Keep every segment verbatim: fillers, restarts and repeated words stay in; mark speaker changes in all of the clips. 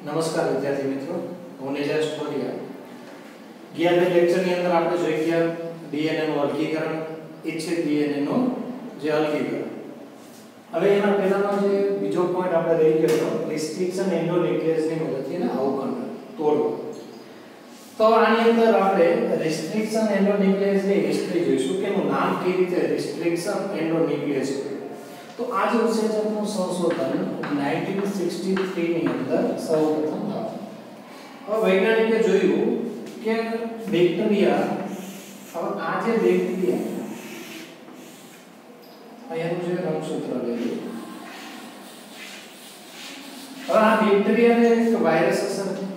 Speaker 1: नमस्कार विद्यार्थी मित्रों, હું નેજાશ ટોરિયા। ગયા લેક્ચર ની અંદર આપણે જોઈ ગયા ડીએનએ નું વર્ગીકરણ, એ છે ડીએનએ નું જે અલગીકરણ। હવે એના પહેલાનો જે બીજો પોઈન્ટ આપણે રહી ગયો હતો રિસ્ટ્રિક્શન એન્ડોન્યુક્લિયસ ની મદદથી ને અવખંડન તોડવું। તો આની અંદર આપણે રિસ્ટ્રિક્શન એન્ડોન્યુક્લિયસ ની હિસ્ટ્રી જોઈશું કે એનું નામ કેવી રીતે રિસ્ટ્રિક્શન એન્ડોન્યુક્લિયસ છે। तो आज उत्सेचकનું સંશોધન ઓગણીસો સાડત્રીસ ની અંદર સૌપ્રથમ થયું। હવે વૈજ્ઞાનિકે જોયું કે બેક્ટેરિયા, હવે આ જે બેક્ટેરિયા અહીંયાનું જે રંગસૂત્ર લેવું, હવે આ બેક્ટેરિયાને એક વાયરસ અસર છે।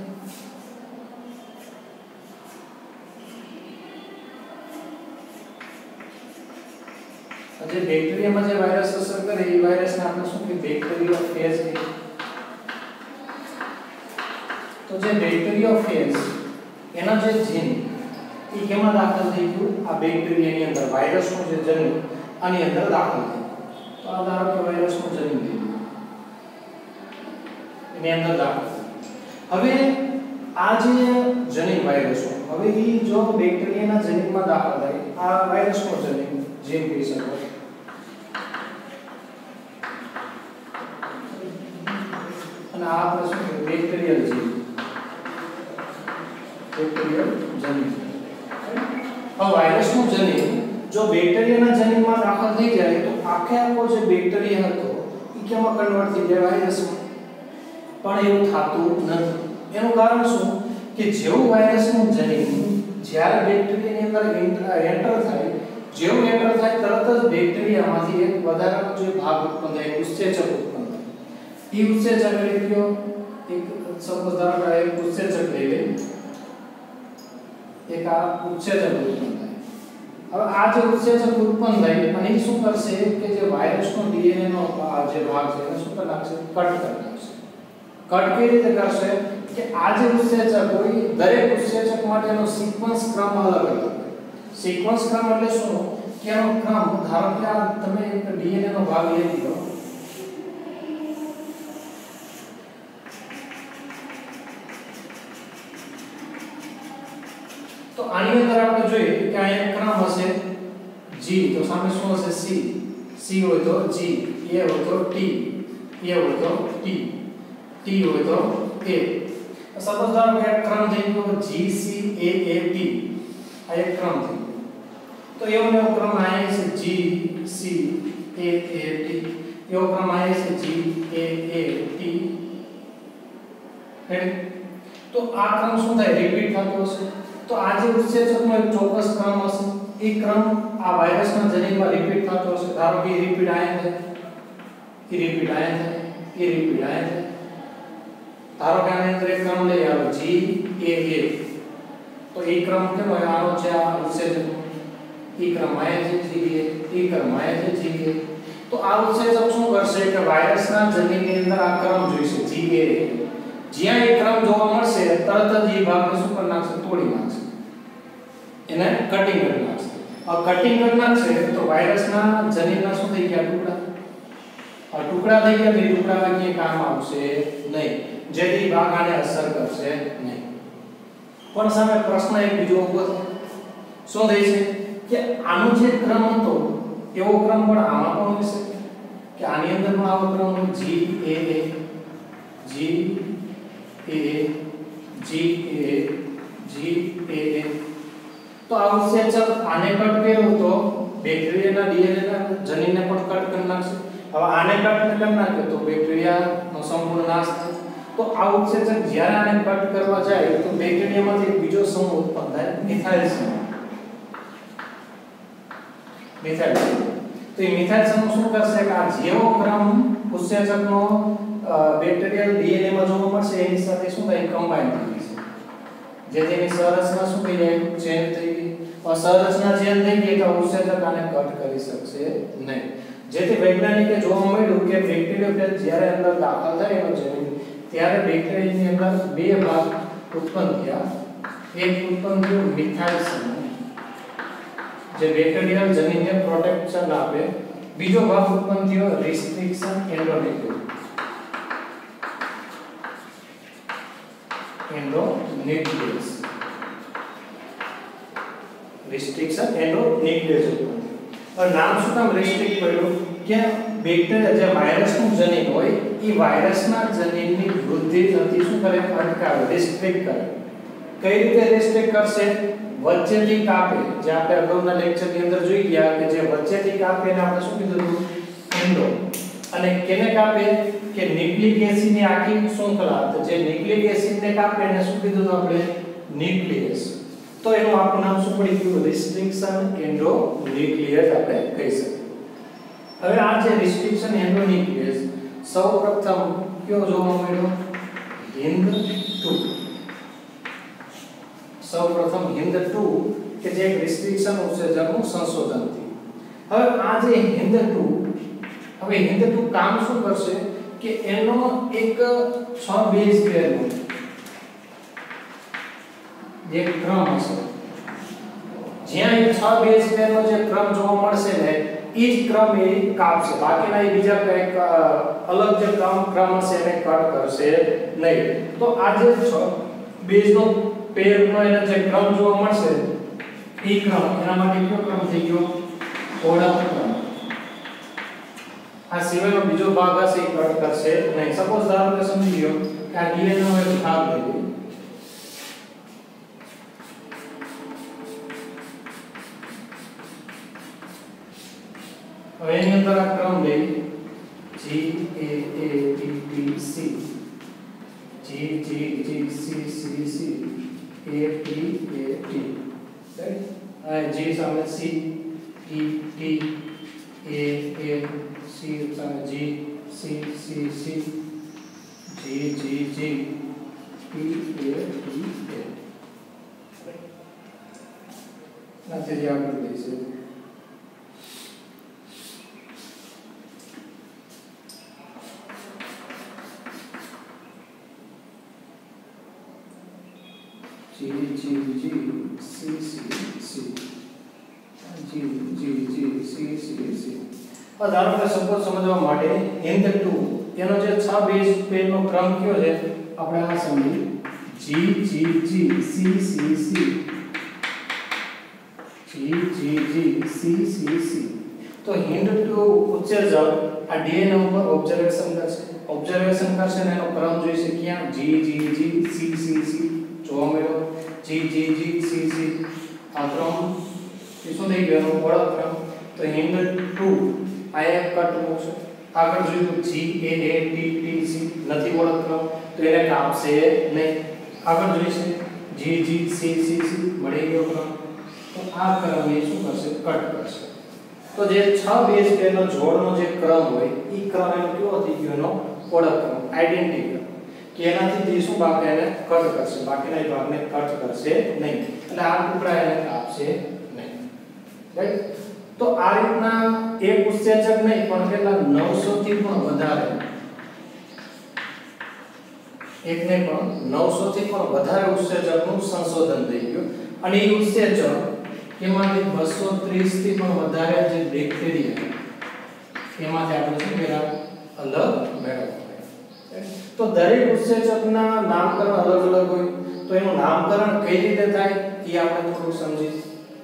Speaker 1: જે બેક્ટેરિયામાં જે વાયરસ અસર કરે એ વાયરસને આપણે શું કહીએ બેક્ટેરિયોફેજ કહીએ। તો જે બેક્ટેરિયોફેજ એનો જે જીન એ કેમાં દાખલ થઈ ગયું આ બેક્ટેરિયાની અંદર વાયરસનું જે જનીન આની અંદર દાખલ થયું। તો આ ધારો કે વાયરસનું જનીન થઈ ગયું એની અંદર દાખલ થયું। હવે આ જે જનીન વાયરસો હવે એ જો બેક્ટેરિયાના જનીનમાં દાખલ થાય આ વાયરસનું જનીન જીન કહી શકો અને આ આપણે શું કહીએ બેક્ટેરિયલ જીન, બેક્ટેરિયલ જનીન। હવે વાયરસનું જનીન જો બેક્ટેરિયાના જનીનમાં દાખલ થઈ જાય તો આખે આખો જે બેક્ટેરિયા હતો એ કેમાં કન્વર્ટ થઈ જાય વાયરસમાં, પણ એવું થતું નથી। એનું કારણ શું કે જેવું વાયરસનું જનીન જ્યારે બેક્ટેરિયાની અંદર એન્ટર થાય, જેવું એન્ટર થાય તરત જ બેક્ટેરિયામાંથી એક વધારાનો જે ભાગ ઉત્પન્ન થાય ઉત્સેચક ઉત્પન્ન થાય। એ ઉત્સેચક એટલે કયો એક સપોઝ ધારો કે એક ઉત્સેચક લઈ લે, એક આ ઉત્સેચક ઉત્પન્ન થાય। હવે આ જે ઉત્સેચક ઉત્પન્ન થાય અને એ શું કરશે કે જે વાયરસનો ડીએનએ નો જે ભાગ છે એને શું કરી નાખશે કટ કરી નાખશે। કટ કેવી રીતે કરશે કે આ જે ઉત્સેચક હોય દરેક ઉત્સેચક માટેનો સિક્વન્સ ક્રમ અલગ અલગ હોય। સિક્વન્સ ક્રમ એટલે શું કે એનો ક્રમ ધારો કે આ તમે એક ડીએનએ નો ભાગ લઈ લો, તો આની અંદર આપણે જોઈએ કે આ એક ક્રમ હશે જી, તો સામે શું હશે સી, સી હોય તો જી, એ હોય તો ટી, એ હોય તો ટી, ટી હોય તો એ। સપોઝ ધારો કે એક ક્રમ થઈ ગયો જી સી એ એ ટી, આ એક ક્રમ થઈ ગયો। તો એવો એવો ક્રમ આયા છે જી સી એ એ ટી, એવો ક્રમ આયા છે જી એ એ ટી। તો આ ક્રમ શું થાય રિપીટ થતો હશે। તો આ જે ઉત્સેચકનો એક ચોક્કસ ક્રમ હશે એ ક્રમ આ વાયરસના જનીનમાં રિપીટ થતો હશે। ધારો કે રિપીટ આયા થાય, એ રિપીટ આયા થાય, એ રિપીટ આયા થાય। ધારો કે આની અંદર એક ક્રમ લઈ આવો જી એ એ, તો એ ક્રમ કેવો આનો છે આ ઉત્સેચકનો એ ક્રમ આયા છે જી એ, એ ક્રમ આયા છે જી એ। તો આ ઉત્સેચક શું કરશે કે વાયરસના જનીનની અંદર આ ક્રમ જોઈશે જી એ, જ્યાં એ ક્રમ જોવા મળશે તરત જ એ ભાગને શું કરી નાખશે તોડી નાખશે, એને કટિંગ કરી નાખશે। આ કટિંગ કરી નાખશે તો વાયરસના જનીનના શું થઈ ગયા ટુકડા, આ ટુકડા થઈ ગયા, એ ટુકડા ક્યાંય કામ આવશે નહીં, જેથી ભાગ આને અસર કરશે નહીં। પણ સામે પ્રશ્ન એક બીજો ઊભો થાય, શું થાય છે કે આનો જે ક્રમ હતો એવો ક્રમ પણ આમાં પણ હોઈ શકે કે આની અંદર પણ આવો ક્રમ હોય જી એ એ જી એ જી એ જી એ એ। તો આ ઉત્સેચક આને કટ કર્યો તો બેક્ટેરિયાના ડીએનએ ના જનીનને પણ કટ કરી નાખશે। હવે આને કટ કરી નાખે તો બેક્ટેરિયાનો સંપૂર્ણ નાશ થાય। તો આ ઉત્સેચક જ્યારે આને કટ કરવા જાય તો બેક્ટેરિયામાંથી એક બીજો સમૂહ ઉત્પન્ન થાય મિથાઇલ સમૂહ, મિથાઇલ સમૂહ। તો એ મિથાઇલ સમૂહ શું કરશે કે આ જેવો ક્રમ ઉત્સેચકનો બેક્ટેરિયલ ડીએનએ માં જોવા મળશે એની સાથે શું થાય કમ્બાઈન થઈ જશે, જેથી એની સંરચના શું થઈ જાય ચેન્જ થઈ ગઈ। और संरचना चेंज થઈ ગઈ તો ઉત્સેચક આને કટ કરી શકશે નહીં, જેથી વૈજ્ઞાનિકે જોવા મળ્યું કે બેક્ટેરિયોફેજ જ્યારે અંદર દાખલ થાય એનો જનીન ત્યારે બેક્ટેરિયાની અંદર બે ભાગ ઉત્પન્ન થયા। એક ઉત્પન્ન થયો મિથાઇલ સમૂહ જે બેક્ટેરિયલ જનીનને પ્રોટેક્શન આપે, બીજો ભાગ ઉત્પન્ન થયો restriction endonuclease. Endonuclease restriction endonuclease ઉપર નામ શું કામ રિસ્ટ્રિક્ટ કર્યું કે બેક્ટેરિયા જે વાયરસનું જનીન હોય એ વાયરસના જનીનની વૃદ્ધિ થતી શું કરે અટકાવે રિસ્ટ્રિક્ટ કરે કઈ રીતે રિસ્ટ્રિક્ટ કરશે વચ્ચેથી કાપે જે આપણે અગાઉના લેક્ચરની અંદર જોઈ ગયા કે જે વચ્ચેથી કાપે એને આપણે શું કીધું હતું એન્ડો અને કેને કાપે કે ન્યુક્લિક એસિડની આખી શૃંખલા તો જે ન્યુક્લિક એસિડને કાપે એને શું કીધું હતું આપણે ન્યુક્લિયસ તો એનું આપણું નામ શું પડી ગયું રિસ્ટ્રિક્શન એન્ડોન્યુક્લિયસ આપણે કહી શકીએ હવે આ જે રિસ્ટ્રિક્શન એન્ડોન્યુક્લિયસ સૌપ્રથમ કયો જોવા મળ્યો હિન્દ ટુ સૌપ્રથમ હિન્દ ટુ કે જે રિસ્ટ્રિક્શન ઉત્સેચકનું સંશોધન થયું હવે આ જે હિન્દ ટુ હવે હિન્દ ટુ કામ શું કરશે કે એનો એક છ બેઝ પેરનો જે ક્રમ હશે જ્યાં એક છ બેઝ પેરનો જે ક્રમ જોવા મળશે ને એ જ ક્રમ એ કાપશે બાકીના એ બીજા કંઈક અલગ જે ક્રમ ક્રમ હશે એને કટ કરશે નહીં તો આ જે છ બેઝનો પેરનો એનો જે ક્રમ જોવા મળશે એ ક્રમ એના માટે કયો ક્રમ થઈ ગયો ઓળખ ક્રમ આ સિવાયનો બીજો ભાગ હશે એ કટ કરશે નહીં સપોઝ ધારો કે સમજી લો કે આ ડીએનએ નો એક ભાગ લઈ હવે એની અંદર આ ક્રમ લઈ G A A T T C G G G C C C A T A T right આ G સામે C E T A A C સામે G C C C G G G T A T A નાથી જે આપણે લઈશું G G G C C C G G G C C C આ ધારો કે સપોઝ સમજવા માટે હિન્દ ટુ એનો જે છ બેઝ પેરનો ક્રમ કયો છે આપણે આ સમજી G G G C C C G G G C C C તો હિન્દ ટુ ઉત્સેચક આ ડીએનએ ઉપર ઓબ્ઝર્વેશન કરશે ઓબ્ઝર્વેશન કરશે ને એનો ક્રમ જોઈશે ક્યાં G G G C C C જોવા મળ્યો G G G C C આ ક્રમ એ શું થઈ ગયો ઓળખ ક્રમ તો હિન્દ ટુ આ એક કટ મૂકશે આગળ જોયું G A A T T C નથી ઓળખ ક્રમ તો એને કાપશે નહીં આગળ જોઈશે G G C C C મળી ગયો ક્રમ તો આ ક્રમ એ શું કરશે કટ કરશે તો જે છ બેઝ પેરનો જોડનો જે ક્રમ હોય એ ક્રમ એનો કેવો થઈ ગયો એનો ઓળખ ક્રમ આઇડેન્ટિટી કે એનાથી તે શું ભાગ એને કટ કરશે બાકીના ભાગને કટ કરશે નહીં એટલે આ ટુકડા એને કાપશે નહીં રાઈટ તો આ રીતના એક ઉત્સેચક નહીં પણ કેટલા નવસો થી પણ વધારે એક નહીં પણ નવસો થી પણ વધારે ઉત્સેચકનું સંશોધન થઈ ગયું અને એ ઉત્સેચક એમાંથી બસો ત્રીસ થી પણ વધારે જે બેક્ટેરિયા એમાંથી આપણે શું મેળવ અલગ મેળવવા તો દરેક ઉત્સેચકના નામકરણ અલગ અલગ હોય તો એનું નામકરણ કઈ રીતે થાય એ આપણે થોડું સમજીએ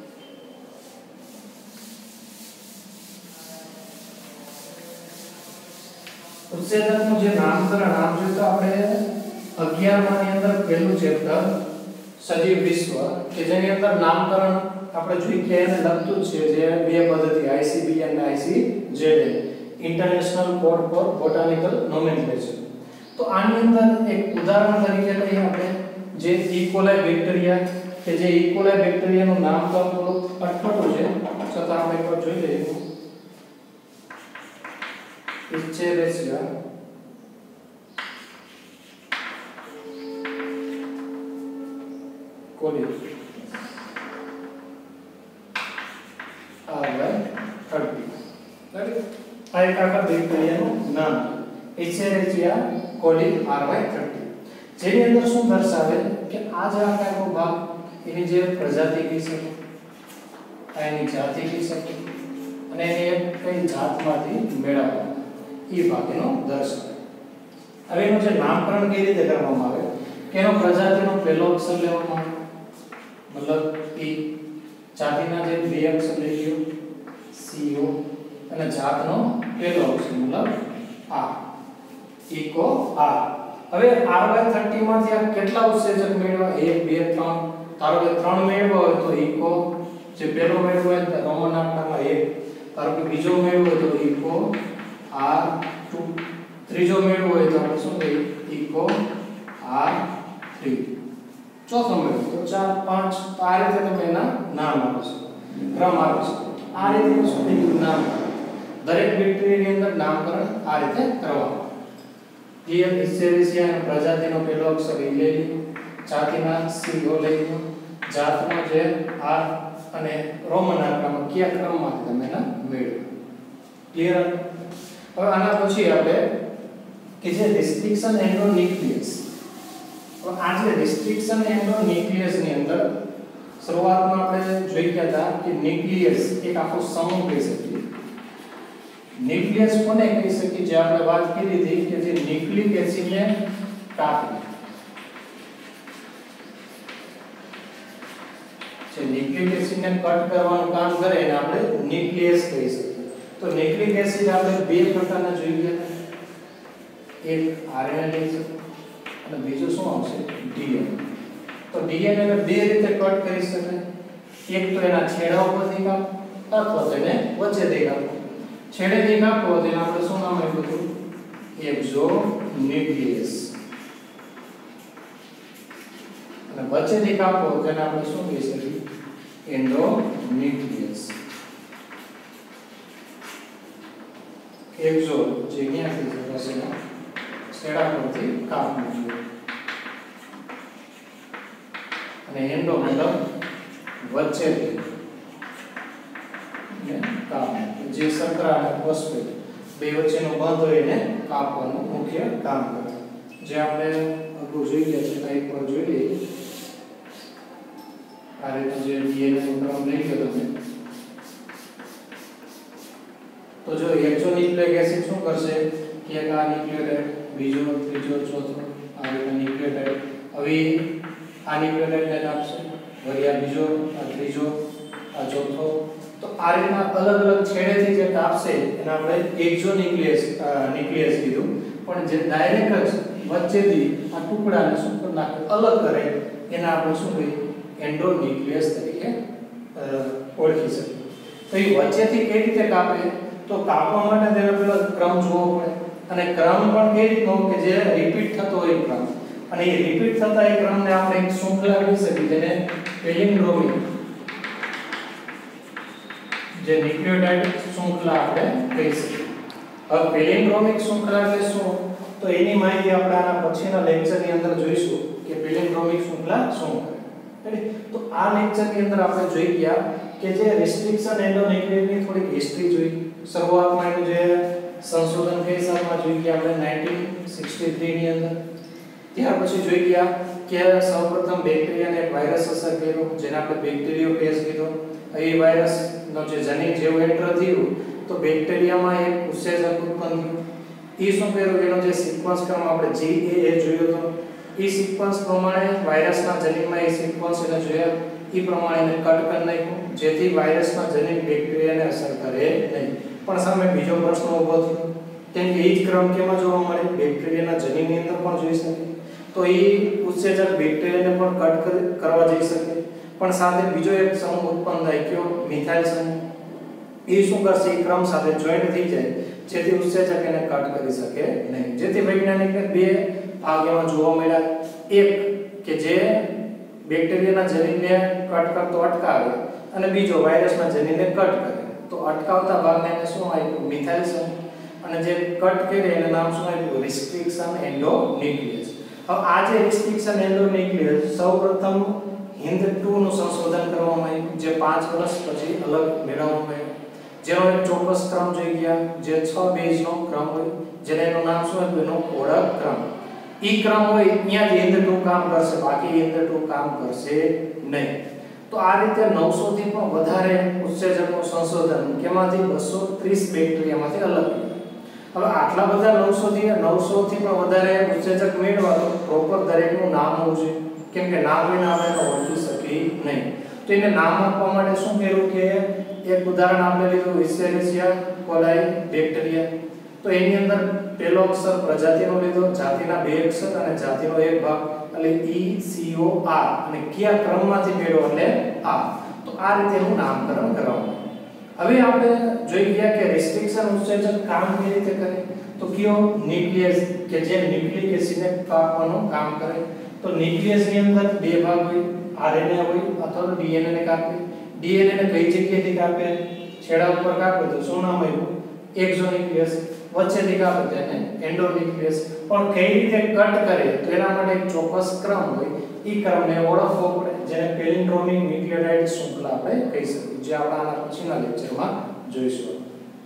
Speaker 1: ઉત્સેચકનું જે નામકરણ આમ જોઈએ તો આપણે અગિયાર માની અંદર પહેલું ચેપ્ટર સજીવ વિશ્વ કે જેની અંદર નામકરણ આપણે જોઈ કે એને લખતું છે જે બે પદ્ધતિ I C B અને I C Z N international code for botanical nomenclature તો આની અંદર એક ઉદાહરણ તરીકે લઈએ આપણે જે E. coli બેક્ટેરિયા કે જે E. coli બેક્ટેરિયાનું નામકરણ થોડું અટપટું છે છતાં આપણે એકવાર જોઈ લઈએ Escherichia coli R Y thirty આ એક આખા બેક્ટેરિયાનું નામ Escherichia coli R Y thirty જેની અંદર શું દર્શાવે કે આ જે આકારનો ભાગ એની જે પ્રજાતિ કહી શકે આ એની જાતિ કહી શકે અને એને કઈ જાતમાંથી મેળવવા એ ભાગનો દર્શાવે હવે એનું જે નામકરણ કઈ રીતે કરવામાં આવે કેનો પ્રજાતિનો પહેલો અક્ષર લેવામાં આવે મતલબ ઈ, જાતિના જે બે અક્ષર લઈ લ્યો સીઓ અને જાતનો પહેલો અક્ષર મતલબ આ ઇકો આર. હવે આર બાય ત્રીસ માંથી આ કેટલા ઉત્સેચક મેળવ્યા એક બે ત્રણ. ધારો કે ત્રણ મેળવ્યો હોય તો ઇકો જે પહેલો મેળવ્યો હોય તો રોમન આંકડામાં એક. ધારો કે બીજો મેળવ્યો હોય તો ઇકો આર ટુ. ત્રીજો મેળવ્યો હોય તો આપણે શું કહીએ ઇકો આર થ્રી. ચોથો મેળવ્યો તો ચાર પાંચ. તો આ રીતે તમે એના નામ આપો છો, ક્રમ આપો છો. આ રીતે શું કીધું નામ. દરેક બેક્ટેરિયાની અંદર નામકરણ આ રીતે કરવાનું. ડીએમ ઇસેરિસિયા પ્રજાતિનો પહેલો અક્ષર ઈ લઈ લો, જાતિના સીઓ લઈ લો, જાતનો જે આર અને રોમન આંકડામાં કયા ક્રમમાં તમે એના મેળવો. ક્લિયર? હવે આના પછી આપણે કે જે રિસ્ટ્રિક્શન એન્ડોન્યુક્લિયસ. તો આ જે રિસ્ટ્રિક્શન એન્ડોન્યુક્લિયસ ની અંદર શરૂઆતમાં આપણે જોઈ ગયા હતા કે ન્યુક્લિયસ એક આખો સમૂહ કહી શકીએ. ન્યુક્લિયસ કોને કહી શકીએ? જે આપણે વાત કરી હતી કે જે ન્યુક્લિક એસિડને કાપી, જે ન્યુક્લિક એસિડને કટ કરવાનું કામ કરે એને આપણે ન્યુક્લિયસ કહી શકીએ. તો ન્યુક્લિક એસિડ આપણે બે પ્રકારના જોઈ ગયા. એક આરએનએ લઈ છે અને બીજું શું આવશે ડીએનએ. તો ડીએનએ ને બે રીતે કટ કરી શકાય. એક તો એના છેડા ઉપરથી કાપો અથવા તેને વચ્ચેથી કાપો. છેડેથી કાપો તેને આપણે શું નામ આપ્યું હતું? એક્ઝોન્યુક્લિયસ. અને વચ્ચેથી કાપો તેને આપણે શું કહી શકીએ? એન્ડોન્યુક્લિયસ. એક્ઝો જે ક્યાંથી છે બસ એના છેડા પરથી કાપવું જોઈએ. અને એન્ડો મતલબ વચ્ચેથી ને કાપવું. જે સંકરા અને ફોસ્ફેટ બે વચ્ચેનો બંધ હોય એને કાપવાનું મુખ્ય કામ કરે. જે આપણે અગાઉ જોઈ ગયા છે એક વાર જોઈ લઈએ. આ રીતે જે ડીએનએ નો ક્રમ લઈ ગયો તમે તો જો એક્ઝોન્યુક્લિક એસિડ શું કરશે કે એક આ ન્યુક્લિયોટાઇડ, બીજો, ત્રીજો, ચોથો આ રીતે ન્યુક્લિયોટાઇડ. હવે આ ન્યુક્લિયોટાઇડને કાપશે, વળી આ બીજો, આ ત્રીજો, આ ચોથો. તો આ રીતના અલગ અલગ છેડેથી જે કાપશે એને આપણે એક્ઝોન્યુક્લિયસ ન્યુક્લિયસ કીધું. પણ જે ડાયરેક્ટ જ વચ્ચેથી આ ટુકડાને શું કરી નાખે, અલગ કરે એને આપણે શું કહીએ? એન્ડોન્યુક્લિયસ તરીકે ઓળખી શકીએ. તો એ વચ્ચેથી કઈ રીતે કાપે? તો કાપવા માટે તેનો પેલો ક્રમ જોવો પડે. અને ક્રમ પણ કઈ રીતનો કે જે રિપીટ થતો હોય ક્રમ. અને એ રિપીટ થતા એ ક્રમને આપણે એક શૃંખલા કહી શકીએ જેને પેલિન્ડ્રોમિક, જે ન્યુક્લિયોટાઇડ શૃંખલા આપણે કહી શકીએ. હવે પેલિન્ડ્રોમિક શૃંખલા એટલે શું? તો એની માહિતી આપણે આના પછીના લેક્ચરની અંદર જોઈશું કે પેલિન્ડ્રોમિક શૃંખલા શું કરે. તો આ લેક્ચરની અંદર આપણે જોઈ ગયા કે જે રિસ્ટ્રિક્શન એન્ડોન્યુક્લિયસની થોડીક હિસ્ટ્રી જોઈ. શરૂઆતમાં એનું જે સંશોધન કઈ સાલમાં જોઈ ગયા આપણે ઓગણીસો સાડત્રીસ ની અંદર. ત્યાર પછી જોઈ ગયા કે સૌપ્રથમ બેક્ટેરિયાને એક વાયરસ અસર કર્યો જેને આપણે બેક્ટેરિયોફેજ કીધો. એ વાયરસ નો જે જનીન જેવું એન્ટર થયું તો બેક્ટેરિયામાં એક ઉત્સેચક ઉત્પન્ન થયું. એ શું કર્યું? એનો જે સિક્વન્સ ક્રમ આપણે જી એ એ જોયો હતો એ સિક્વન્સ પ્રમાણે વાયરસના જનીનમાં એ સિક્વન્સ એને જોયા એ પ્રમાણે એને કટ કરી નાખ્યું જેથી વાયરસના જનીન બેક્ટેરિયાને અસર કરે નહીં. પણ સામે બીજો પ્રશ્ન ઊભો થયો કેમ કે એ જ ક્રમ કેમાં જોવા મળે? બેક્ટેરિયાના જનીનની અંદર પણ જોઈ શકે. તો એ ઉત્સેચક બેક્ટેરિયાને પણ કટ કરવા જઈ શકે. પણ સાથે બીજો એક સમૂહ ઉત્પન્ન થાય કયો? મિથાઇલ સમૂહ. એ શું કરશે? એ ક્રમ સાથે જોઈન્ટ થઈ જાય જેથી ઉત્સેચક એને કટ કરી શકે નહીં. જેથી વૈજ્ઞાનિકને બે ભાગ એમાં જોવા મળ્યા. એક કે જે બેક્ટેરિયાના જનીનને કટ કરતો અટકાવે અને બીજો વાયરસના જનીનને કટ કરે. તો અટકાવતા ભાગને એને શું આપ્યું? મિથાઇલ સમૂહ. અને જે કટ કરે એને નામ શું આપ્યું? Restriction endonuclease. હવે આ જે રિસ્ટ્રિક્શન એન્ડોન્યુક્લિયસ સૌપ્રથમ હિન્દ ટુ નું સંશોધન કરવામાં આવ્યું જે પાંચ વર્ષ પછી અલગ મેળવવામાં આવ્યું. જેનો એક ચોક્કસ ક્રમ જોઈ ગયા જે છ બેઝનો ક્રમ હોય જેને એનું નામ શું હતું? એનો ઓળખ ક્રમ. ઈ ક્રમ હોય ત્યાં જ હિન્દ ટુ કામ કરશે, બાકી હિન્દ ટુ કામ કરશે નહીં. તો આ રીતે નવસો થી પણ વધારે ઉત્સેચકનું સંશોધન કેમાંથી બસો ત્રીસ બેક્ટેરિયામાંથી અલગ. હવે આટલા બધા નવસો થી નવસો થી પણ વધારે ઉત્સેચક મેળવવા તો પ્રોપર દરેકનું નામ હોવું જોઈએ, કેમ કે નામ વિના આપણે એને ઓળખી શકીએ નહીં. તો એને નામ આપવા માટે શું કર્યું કે એક ઉદાહરણ આપણે લીધું ઇસેરિસિયા કોલાઈ બેક્ટેરિયા. તો એની અંદર પહેલો અક્ષર પ્રજાતિનો લીધો, જાતિના બે અક્ષર અને જાતિનો એક ભાગ એટલે ઈ સી ઓ આર અને કયા ક્રમમાંથી મેળવ્યો એટલે આ. તો આ રીતે એનું નામકરણ કરવાનું. હવે આપણે જોઈ ગયા કે રિસ્ટ્રિક્શન ઉત્સેચક કામ કેવી રીતે કરે. તો કયો ન્યુક્લિયસ કે જે ન્યુક્લિક એસિડને કાપવાનું કામ કરે. તો ન્યુક્લિયસ ની અંદર બે ભાગ હોય, આરએનએ હોય અથવા તો ડીએનએ ને કાપે. ડીએનએ ને કઈ જગ્યાએથી કાપે? છેડા ઉપર કાપે તો શું નામ આવ્યું? એક્ઝોન્યુક્લિયસ. વચ્ચેથી કાપે તો એને એન્ડોન્યુક્લિયસ. પણ કઈ રીતે કટ કરે તો એના માટે એક ચોક્કસ ક્રમ હોય. એ ક્રમને ઓળખવો પડે, જેને પેલિન્ડ્રોમિક ન્યુક્લિયોટાઇડ શૃંખલા આપણે કહી શકીએ, જે આપણે આના પછીના લેક્ચરમાં જોઈશું.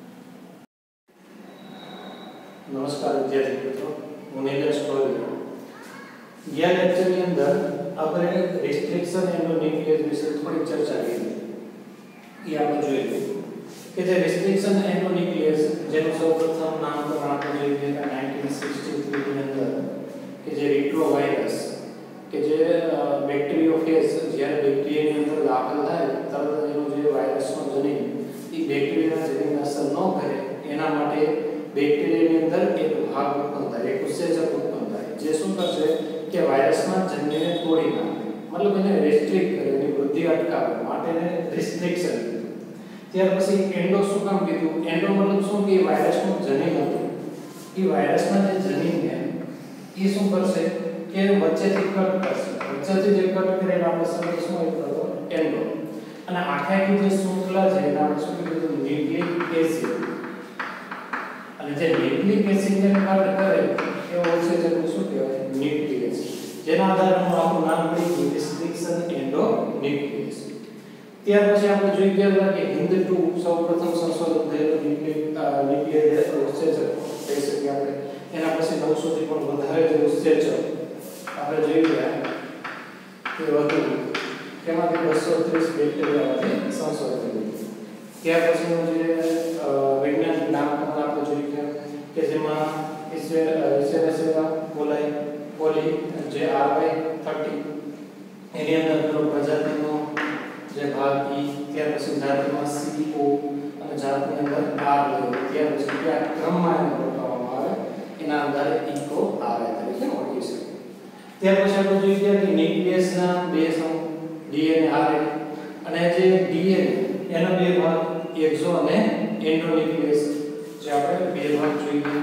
Speaker 1: નમસ્કાર વિદ્યાર્થી મિત્રો, હું નિલેશ ગોહિલ. ગયા લેક્ચરની અંદર આપણે રિસ્ટ્રિક્શન એન્ડોન્યુક્લિયસ વિશે થોડી ચર્ચા કરી. એ આપણે જોઈએ કે જે રિસ્ટ્રિક્શન એન્ડોન્યુક્લિયસ જેનું સૌપ્રથમ નામકરણ આપણે જોઈએ કે નાઇન્ટીન સિક્સટી થ્રી ની અંદર કે જે રેટ્રોવાયરસ કે જે બેક્ટેરિયોફેજ જ્યારે બેક્ટેરિયાની અંદર દાખલ થાય તરત એનો જે વાયરસનો જનીન એ બેક્ટેરિયાના જનીનને અસર ન કરે એના માટે બેક્ટેરિયાની અંદર એક ભાગ ઉત્પન્ન થાય, એક ઉત્સેચક ઉત્પન્ન થાય, જે શું કરશે કે વાયરસના જનીનને તોડી નાખે, મતલબ એને રેસ્ટ્રિક્ટ કરે, એની વૃદ્ધિ અટકાવે, માટે એને રિસ્ટ્રિક્શન કીધું. ત્યાર પછી એન્ડો શું કામ કીધું? એન્ડો મતલબ શું કે વાયરસનું જનીન હતું, એ વાયરસના જે જનીનને એ શું કરશે કે વચ્ચેથી કટ કરશે. વચ્ચેથી જે કટ કરે એને આપણે શબ્દ શું કહેતો? એન્ડો. અને આખે આખી જે શૃંખલા છે એને આપણે શું કીધું? Nucleic acid. અને જે ન્યુક્લિક એસિડને કટ કરે એ હોય છે જેને શું કહેવાય? Nucleic acid. જેના આધારે આપણું નામ પડી રિસ્ટ્રિક્શન એન્ડોન્યુક્લિયસ. ત્યાર પછી આપણે જોઈ ગયા કે હિન્દ ટુ સૌપ્રથમ સંશોધન થયેલું ન્યુક્લિક ન્યુક્લિયર ઉત્સેચક કહી શકીએ આપણે. એના પછી નવસો થી પણ વધારે જે ઉત્સેચક આપણે જોઈ ગયા કે વધુ તેમાંથી બસો ત્રીસ બેક્ટેરિયામાંથી સંશોધન થયું. ત્યાર પછીનું જે વૈજ્ઞાનિક નામકરણ આપણે જોઈ ગયા કે જેમાં ઇસેરિસિયા કોલાઈ કોલી જે આર વાય થર્ટી એની અંદર પેલો પ્રજાતિનો જે ભાગ ઈ, ત્યાર પછી જાતિમાં સી ઓ અને જાતની અંદર આર લેવો, ત્યાર પછી કયા ક્રમમાં એને ગોઠવવામાં આવે એના આધારે ઇકો આવે તરીકે ઓળખી શકીએ. ત્યાર પછી આપણે જોઈ ગયા કે ન્યુક્લિયસના બે સમૂહ ડીએનએ આરએનએ અને જે ડીએનએ એના બે ભાગ એક્ઝો અને એન્ડોન્યુક્લિયસ, જે આપણે બે ભાગ જોઈ ગયા,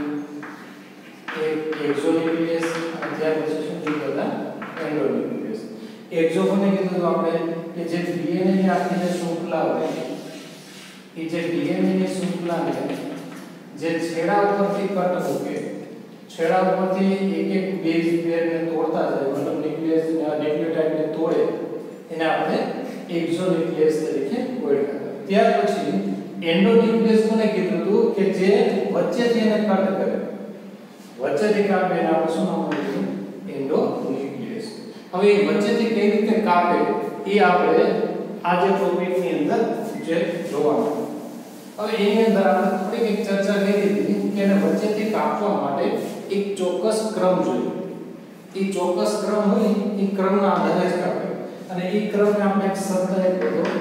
Speaker 1: એક એક્ઝોન્યુક્લિયસ અને ત્યાર પછી શું જોઈ ગયા? એન્ડોન્યુક્લિયસ. એક્ઝો કોને કીધું તો આપણે કે જે ડીએનએ ની આખી જે શૃંખલા હોય એ જે ડીએનએ ની શૃંખલાને જે છેડા ઉપરથી કટ મૂકે, છેડા ઉપરથી એક એક બેઝ પેરને તોડતા જાય, મતલબ ન્યુક્લિયસ ન્યુક્લિયોટાઇડને તોડે, એને આપણે એક્ઝોન્યુક્લિયસ તરીકે ઓળખાય. ત્યાર પછી એન્ડોન્યુક્લિયસ કોને કીધું હતું કે જે વચ્ચેથી એને કટ કરે, વચ્ચેથી કાપે એને આપણે શું નામ આપ્યું? એન્ડોન્યુક્લિયસ. હવે એ વચ્ચેથી કઈ રીતે કાપે એ આપણે આ જે ટોપિકની અંદર જે જોવાનું. હવે એની અંદર આપણે થોડીક એક ચર્ચા કરી હતી કે એને વચ્ચેથી કાપવા માટે એક ચોક્કસ ક્રમ જોઈએ. એ ચોક્કસ ક્રમ હોય એ ક્રમના આધારે જ કાપે, અને એ ક્રમને આપણે એક શબ્દ આપ્યો હતો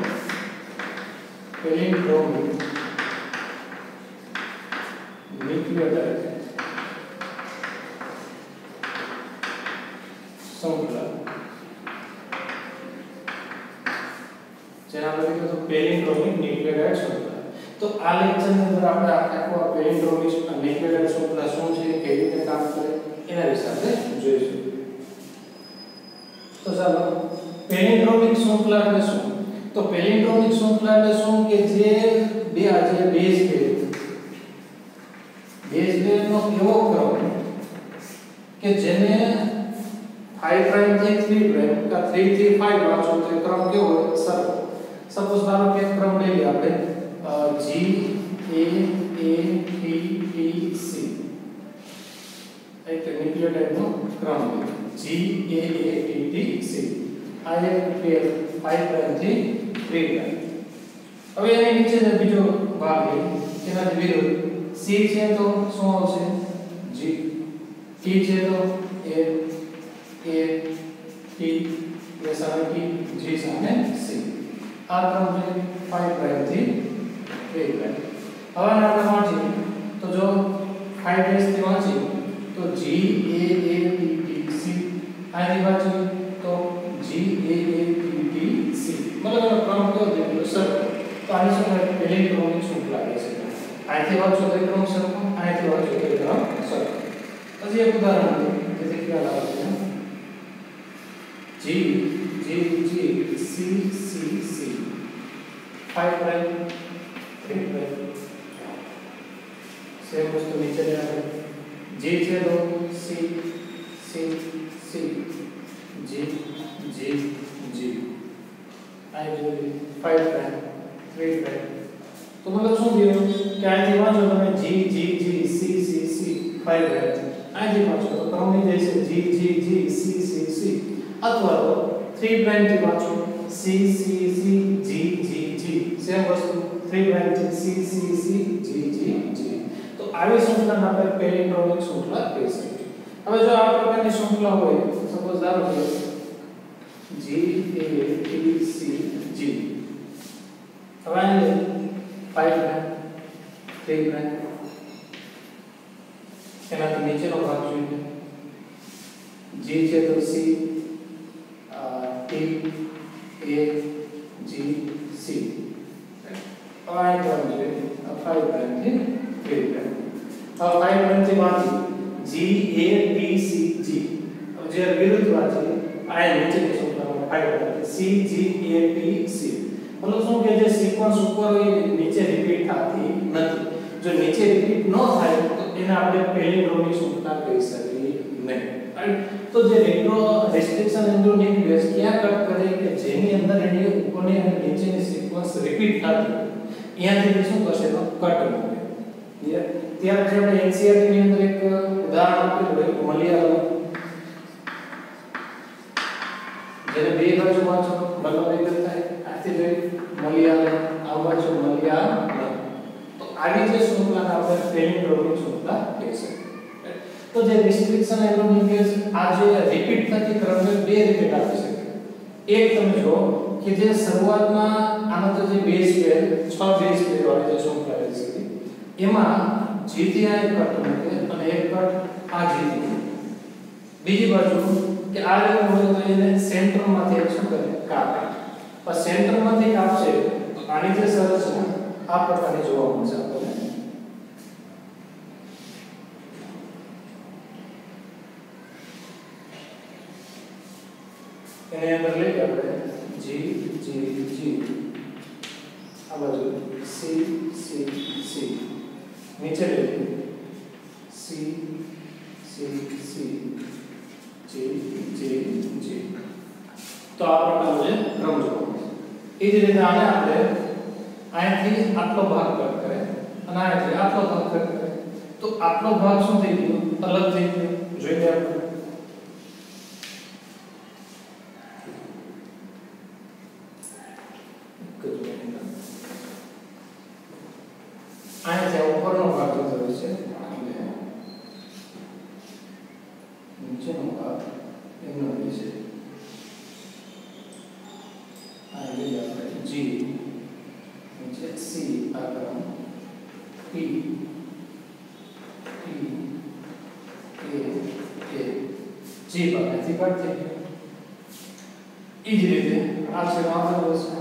Speaker 1: પેલિન્ડ્રોમિક ન્યુક્લિયોટાઇડ શૃંખલા, જેના આપણે કીધું તો પેલિન્ડ્રોમિક ન્યુક્લિયોટાઇડ શૃંખલા. તો આ લેક્ચરની અંદર આપણે આખો પેલિન્ડ્રોમિક ન્યુક્લિયોટાઇડ શૃંખલા શું છે, કેવી રીતે કામ કરે એના વિશે આપણે જોઈશું. તો ચાલો, પેલિન્ડ્રોમિક શૃંખલા એટલે શું? તો પેલિન્ડ્રોમિક શૃંખલા એટલે શું કે જે બે આજે બેઝ પેર બેઝ પેરનો એવો ક્રમ કે જેને five prime થી three prime का three થી five વાંચો તો ક્રમ કેવો હોય? સરખો. સપોઝ ધારો કે ક્રમ લઈ લઈએ આપણે G A A T T C, એક ન્યુક્લિયોટાઇડનો ક્રમ G A A T T C. આ એક પેર five prime થી three prime. હવે એની નીચે જે બીજો ભાગ છે એનાથી વિરુદ્ધ C C છે તો શું આવશે G, T છે તો A, A, T, A સામે T, G સામે C. આ ક્રમ છે five પ્રાઇમ થી eight પ્રાઇમ. હવે આપણે વાંચીએ તો જો five ડેશ થી વાંચીએ તો G, A, A, T, T, C. આની વાંચીએ તો G, A, A, T, T, C. મતલબ એનો ક્રમ કયો છે સર તો આની શું પહેલી ક્રમની શૃંખલા કહે છે. આથી વાંચો તો ક્રમ સરખો, આથી વાંચો તો ક્રમ સરખો. પછી એક ઉદાહરણ લો જેથી ખ્યાલ આવે છે. G, G, G, C, C, C. five prime eight prime. Same वस्तु नीचे ले आए G છે તો C, C, C, G, G, G. આ જો five પ્રાઇમ three પ્રાઇમ. તો મતલબ શું થયું કે આથી વાંચો તમે G, G, G, C, C, C five prime. આથી વાંચો તો ક્રમની જશે G, G, G, C, C, C અથવા તો three પ્રાઇમ થી વાંચો C, C, C, G, G, G. Same વસ્તુ three પ્રાઇમ થી C, C, C, G, G, G. તો આવી શૃંખલાને આપણે પહેલી ક્રમિક શૃંખલા કહી શકીએ. હવે જો આ પ્રકારની શૃંખલા હોય સપોઝ ધારો કે G, A, T, C, G. હવે આને five પ્રાઇમ three પ્રાઇમ એનાથી નીચેનો ભાગ જોઈએ G છે તો C, T, A, G, C. આ ક્રમ છે five પ્રાઇમ થી three પ્રાઇમ. अब five પ્રાઇમ થી વાંચી G, A, T, C, G. अब જે વિરુદ્ધ વાંચી આ નીચેની શૃંખલામાં five prime C, G, A, T, C. मतलब શું કે જે સિક્વન્સ ઉપર હોય નીચે રિપીટ થતી નથી. જો નીચે રિપીટ ન થાય તો એને આપણે પહેલી ક્રમિક શૃંખલા કહી શકીએ નહીં. રાઈટ. તો જે રેટ્રો રેસ્ટ્રિક્શન એન્ડોનિક બેઝ ક્યાં કટ કરે કે જેની અંદર એની ઉપરની અને નીચેની સિક્વન્સ રિપીટ થતી અહીંયાથી શું કરશે તો કટ મૂકે. ત્યારે જે આપણે એનસીઆરટી ની અંદર એક ઉદાહરણ આપેલું હોય મલયાલમ જેને બે બાજુ વાંચો મતલબ એક થાય આથી જોઈ મલયાલમ આ બાજુ મલયાલમ. તો આવી જે શૃંખલાને આપણે પહેલી ક્રમિક શૃંખલા કહી શકીએ. તો જે રિસ્ટ્રિક્શન એન્ડોનિક આ જે રિપીટ થતી ક્રમને બે રિપીટ આપી શકે. એક તમે જો કે જે શરૂઆતમાં આનો તો જે બેઝ પેર છ બેઝ પેર વાળી જે શૃંખલા રહી શકે એમાં જીતી આ એક કટ મૂકે અને એક કટ આ જીતી. બીજી બાજુ કે આ રીતે હોય તો એને સેન્ટરમાંથી એક શું કરે કાપે. પણ સેન્ટરમાંથી કાપશે તો આની જે સંરચના આ પ્રકારની જોવા મળશે આપણને. એને અંદર લઈએ આપણે G, G, G. આ બાજુ C, C, C. नीचे ले C, C, C, J, J, J. तो આ પ્રકારનો જે ક્રમ જોવા મળે. એ જ રીતે આને આપણે અહીંથી આટલો ભાગ કટ કરે અને અહીંથી આટલો ભાગ કટ કરે તો આટલો ભાગ શું થઈ ગયો અલગ થઈ ગયો જોઈએ આપણે. આને જે ઉપરનો ભાગ લીધો છે અને નીચેનો ભાગ એનો છે. આ લઈએ આપણે G નીચે C આ ક્રમ T T A A G ભાગથી કટ થઈ ગયો. એ જ રીતે આ છે આગળ વસ્તુ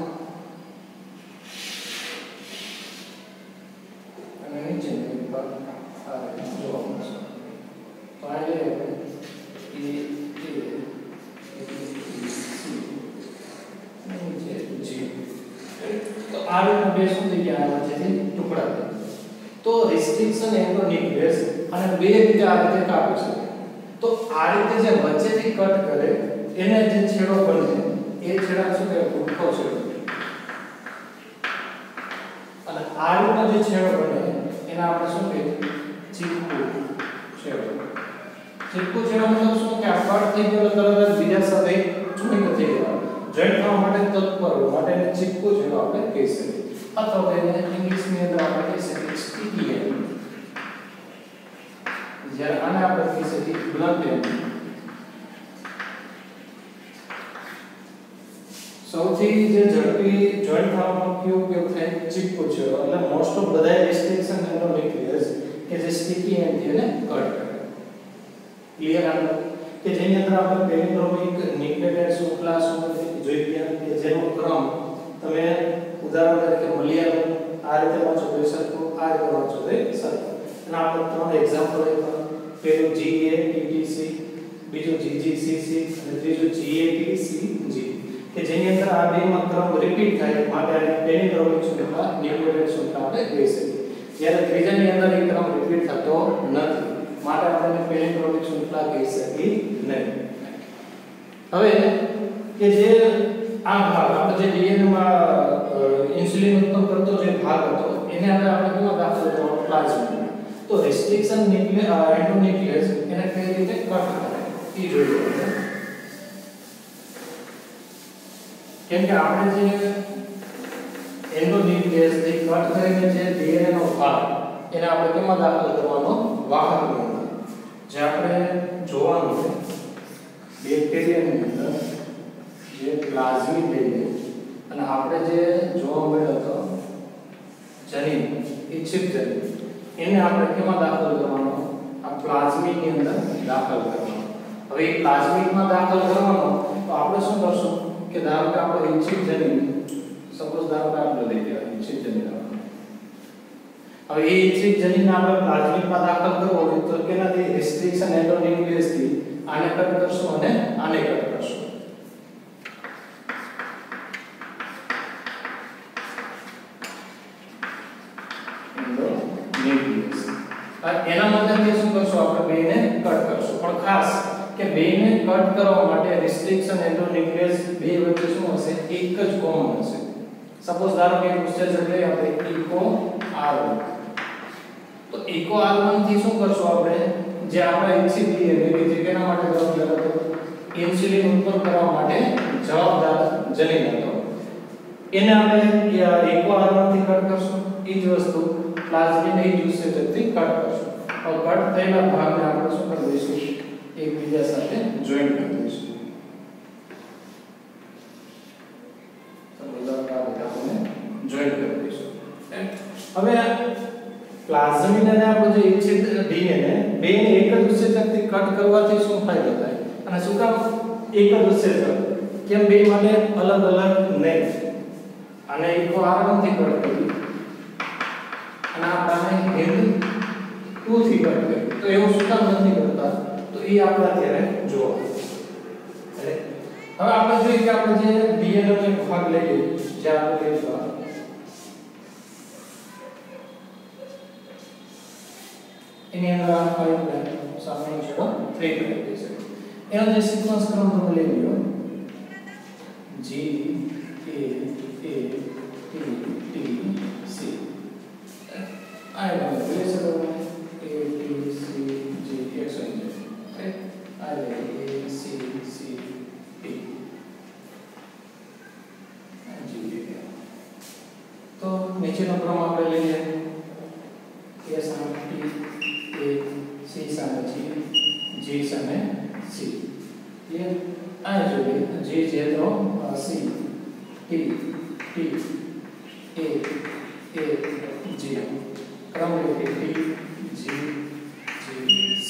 Speaker 1: તો રિસ્ટ્રિક્શન એન્ડોનિક બેઝ અને બે રીતે આ રીતે કાપી શકે. તો આ રીતે જે વચ્ચેથી કટ કરે એને જે છેડો બને એ છેડા શું કહેવાય ભૂખો છેડો. અને આ રીતનો જે છેડો બને એને આપણે શું કહીએ ચીપકુ છેડો. ચીપકુ છેડો મતલબ શું કે આ કટ થઈ ગયો તરત જ બીજા સાથે જોઈન્ટ થઈ ગયા. જોઈન્ટ થવા માટે તત્પર માટે એને ચીપકુ છેડો આપણે કહી શકીએ. અથવા તો એને ઇંગ્લિશની અંદર આપણે કહી શકીએ સ્ટીકી એન્ડ. જ્યારે આને આપણે કહી શકીએ બ્લન્ટ એન્ડ. સૌથી જે ઝડપી જોઈન્ટ થવાનો કયો ઉપયોગ થાય? ચીપકો છે. એટલે મોસ્ટ ઓફ બધા રિસ્ટ્રિક્શન એન્ડોન્યુક્લિયસ કે જે સ્ટીકી એન્ડ થી એને કટ કરે. ક્લિયર આનો કે જેની અંદર આપણે પેલિન્ડ્રોમિક ન્યુક્લિયોટાઇડ શૃંખલા જોઈ ગયા કે જેનો ક્રમ તમે ઉદાહરણ તરીકે મલિયાલમ આ રીતે વાંચો તો સરખો, આ રીતે વાંચો તો સરખો. અને આપણે ત્રણ એક્ઝામ્પલ આપ્યા. પહેલું G A T T C, બીજું જી જી સી સી અને ત્રીજું જી એ ટી સી જી કે જેની અંદર આ બેમાં ક્રમ રિપીટ થાય માટે આને પેલિન્ડ્રોમિક શૃંખલા ન્યુક્લિયોટાઇડ શૃંખલા આપણે કહી શકીએ. જ્યારે ત્રીજાની અંદર એ ક્રમ રિપીટ થતો નથી માટે આપણે પેલિન્ડ્રોમિક શૃંખલા કહી શકીએ નહીં. હવે કે જે આ ભાગ આપણે જે ડીએનએ માં ઇન્સ્યુલિન ઉત્પન્ન કરતો જે ભાગ હતો એને હવે આપણે કેમાં દાખલ કરવાનો? પ્લાઝ્મિડ. તો રેસ્ટ્રિક્શન ન્યુક્લિયર એન્ડોન્યુક્લિયસ એને કઈ રીતે કટ કરે એ જોઈએ. કેમ કે આપણે જે એન્ડોન્યુક્લિયસ થી કટ કરીને જે ડીએનએ નો ભાગ એને આપણે કેમાં દાખલ કરવાનો? વાહકની અંદર. જે આપણે જોવાનું છે બેક્ટેરિયાની અંદર જે પ્લાઝ્મિડ લઈને અને આપણે જે જોવા મળ્યો હતો જનીન, ઇચ્છિત જનીન એને આપણે કેમાં દાખલ કરવાનો? આ પ્લાઝ્મિડની અંદર દાખલ કરવાનો. હવે એ પ્લાઝ્મિડમાં દાખલ કરવાનો તો આપણે શું કરશું કે ધારો કે આપણે ઇચ્છિત જનીન સપોઝ ધારો કે આપણે લઈ ગયા ઇચ્છિત જનીન. હવે એ ઇચ્છિત જનીન આપણે પ્લાઝ્મિડમાં દાખલ કરવો હોય તો કેનાથી? રિસ્ટ્રિક્શન એન્ડોન્યુક્લિયસ થી આને કટ કરશું અને આને કટ કરશું. એન્ડોન્યુક્લિયસ એના માધ્યમથી શું કરશું? આપણે બેને કટ કરશું. પણ ખાસ કે બેને કટ કરવા માટે રિસ્ટ્રિક્શન એન્ડોન્યુક્લિયસ બે વચ્ચે શું હશે? એક જ કોમન હશે. સપોઝ ધારો કે ઉત્સેચક લઈએ આપણે ઇકો આર વન. તો ઇકો આર વન થી શું કરશું આપણે? જે આપણે ઇચ્છિત ડીએનએ કે જે કેના માટે જવાબદાર હતો? ઇન્સ્યુલિન ઉત્પન્ન કરવા માટે જવાબદાર જનીન હતો એને આપણે ઇકો આર વન થી કટ કરશું. એ જ વસ્તુ પ્લાઝ્મિડ એ જ ઉત્સેચક થી કટ કરશું. હવે કટ થયેલા ભાગને આપણે શું કરી દઈશું? એકબીજા સાથે જોઈન્ટ કરી દઈશું. જોઈન્ટ કરી દઈશું. હવે પ્લાઝ્મિડ અને આપણો જે ઇચ્છિત ડીએનએ બેને એક જ ઉત્સેચકથી કટ કરવાથી શું ફાયદો થાય? અને શું કામ એક જ ઉત્સેચક? કેમ બે માટે અલગ અલગ નહીં? અને ઇકો આર વન થી કટ કરી અને આપણે હિન્દ ટુ થી કટ કરી તો એવું શું કામ નથી કરતા? તો એ આપણે અત્યારે જોવા. હવે આપણે જોઈએ કે આપણે જે ડીએનએ નો એક ભાગ લઈએ જે આપણે લઈશું એની અંદર આ ફાઈવ પ્રાઇમ સામાન્ય છેડો થ્રી પ્રાઇમ થઈ શકે. એનો જે સિક્વન્સ ક્રમ તમે લઈ લો G A A T T C આ એનો લઈ શકો A T C G X Y Z right. આ લે A C C T G A. તો નીચેનો ક્રમ આપણે લઈએ A સામે T A C સામે G G સામે C. ક્લિયર? આ જોઈએ G છે તો C T T A A G ક્રમ લઈએ T G G C.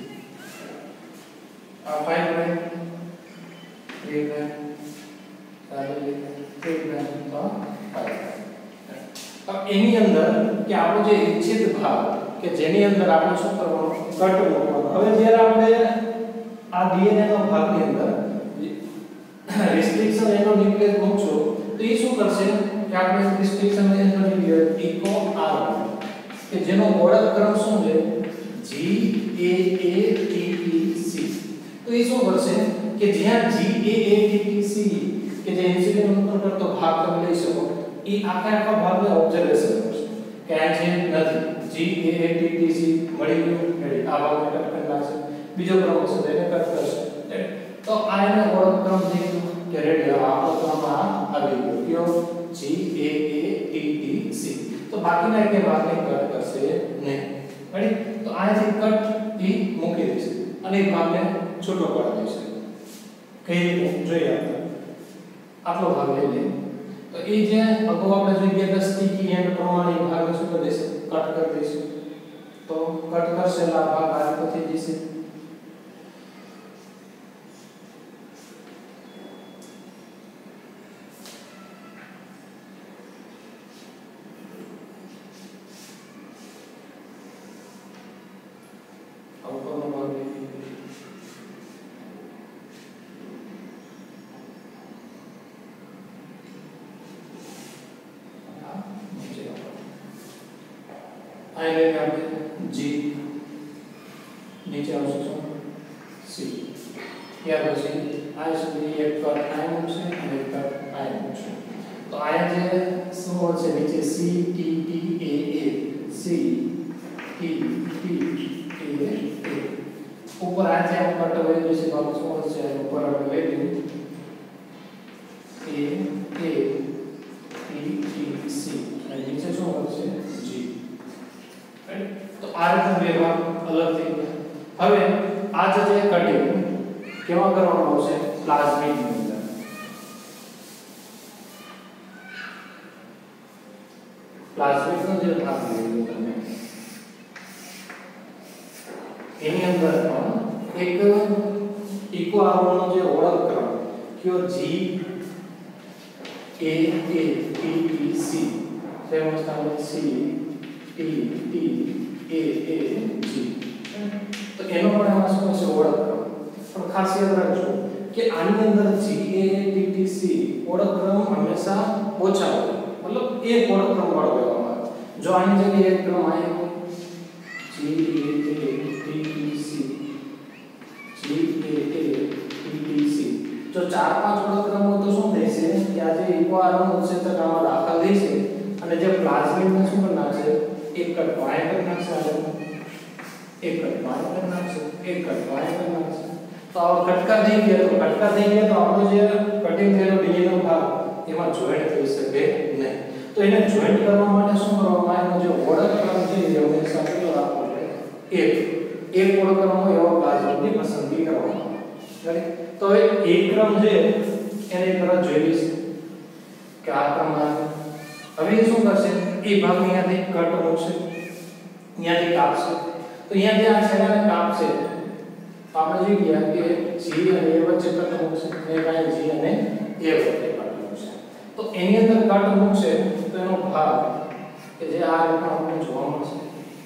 Speaker 1: આ ફાઈવ પ્રાઇમ થ્રી પ્રાઇમ ચાલો થ્રી પ્રાઇમ તો ફાઈવ પ્રાઇમ. એની અંદર કે આપણો જે ઇચ્છિત ભાગ કે જેની અંદર આપણે શું કરવાનું? કટ મૂકવાનું. હવે જ્યારે આપણે આ ડીએનએ નો ભાગની અંદર રિસ્ટ્રિક્શન એન્ડોન્યુક્લિયસ મૂકશો તો એ શું કરશે કે આપણે restriction endonuclease Eco R one કે જેનો ઓળખ ક્રમ શું છે? G A A T T C. તો એ શું કરશે કે જ્યાં G A A T T C કે જે ઇન્સ્યુલિન ઉત્પન્ન કરતો ભાગ તમે લઈ શકો એ આખા આખા ભાગને ઓબ્ઝર્વેશન કરશે કે આ જે નથી G A A T T C મળી ગયું રેડી આ ભાગને કટ કરી નાખશે. બીજો ક્રમ હશે તેને કટ કરશે. તો આ એનો ઓળખ ક્રમ થઈ ગયો કે રેડી આ આપણો ક્રમ આ આવી ગયો કયો G A A T T C. તો બાકીના કે ભાગને કટ કરશે નહીં. રાઈટ તો આથી કટ ઈ મૂકી દેશે અને એ ભાગને છૂટો પાડી દેશે કઈ રીતે જોઈએ આપણે આટલો ભાગ લઈ લઈએ તો એ જે અગાઉ આપણે જોઈ ગયા સ્ટીકી એન્ડ પ્રમાણે એ ભાગ શું કરી દેશે કટ કરી દેશે તો કટ કરશે એટલે આ ભાગ આ રીતે થઈ જશે आइए આપણે G નીચે આવશે શું C ત્યાર પછી આ સુધી એક કટ આયન છે અને એક કટ આયન છે તો આયન જે શું હોય છે નીચે C T T A A C T T A A ઉપર આ જે આપણે કટ હોય છે તો શું હોય છે ઉપર આપણે લઈ લઈએ A A T T C અને નીચે શું હોય છે G तो आ રીતે બે ભાગ અલગ થઈ ગયા હવે આ જે કટિંગ કેવા કરવામાં આવશે પ્લાઝમિડ ની અંદર પ્લાઝમિડ નો જે ભાગ લીધો તમે એની અંદર પણ એક ઇકો આરોહણનો જે ઓળખ ક્રમ કયો G A A T T C same સ્થાને C T T A A G તો એનો પણ આમાં શું છે ઓળખ પણ ખાસ યાદ રાખજો કે આની અંદર G A T T C ઓળખ ક્રમ હંમેશા ઓછા હોય મતલબ એક ઓળખ ક્રમ વાળો લેવામાં આવે જો આની જગ્યાએ એક ક્રમ આવ્યો G A A T T C G A A T T C જો ચાર પાંચ ઓળખ ક્રમ હોય તો શું થશે કે આ જે ઇકો આરોહણ ઉત્સેચક આમાં દાખલ થશે અને જે પ્લાઝમિડ ને શું કરી નાખશે एक कट वाय कर नाखशे आले एक कट वाय कर नाखशे एक कट वाय कर नाखशे तो आ कटका થઈ ગયા તો કટકા થઈ ગયા તો આપણો જે કટિંગ થયેલો ડીએનએ નો ભાગ એમાં જોઈન્ટ થઈ શકે નહીં તો એને જોઈન્ટ કરવા માટે શું કરવામાં આવે જે ઓળખ ક્રમ છે એ હંમેશા કેટલો રાખવો પડે એક એક ઓળખ ક્રમ હોય એવો પ્લાઝમિડની પસંદગી કરવામાં આવે તો હવે એક ક્રમ છે એને તરત જોઈ લઈશું કે આ ક્રમમાં હવે શું કરશે એ ભાગ અહીંયાથી કટ મૂકશે અહીંયાથી કાપશે તો અહીંયાથી આ છેડાને કાપશે તો આપણે જોઈ ગયા કે G અને A વચ્ચે કટ મૂકશે અને કાંઈ G અને A વચ્ચે કટ મૂકશે તો એની અંદર કટ મૂકશે તો એનો ભાગ કે જે આ રીતના આપણને જોવા મળશે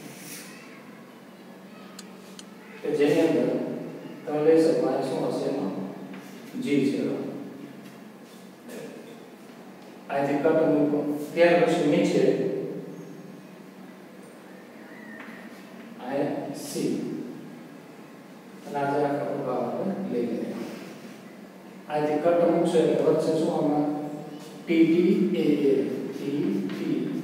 Speaker 1: કે જેની અંદર તમે લઈ શકો આ શું હશે એમાં G છે અહીંથી કટ મૂકો ત્યાર પછી નીચે આ C અને આ આખો ભાગ આપણે લઈ લઈએ અહીંથી કટ મૂકશે એટલે વચ્ચે શું આમાં T T A A T T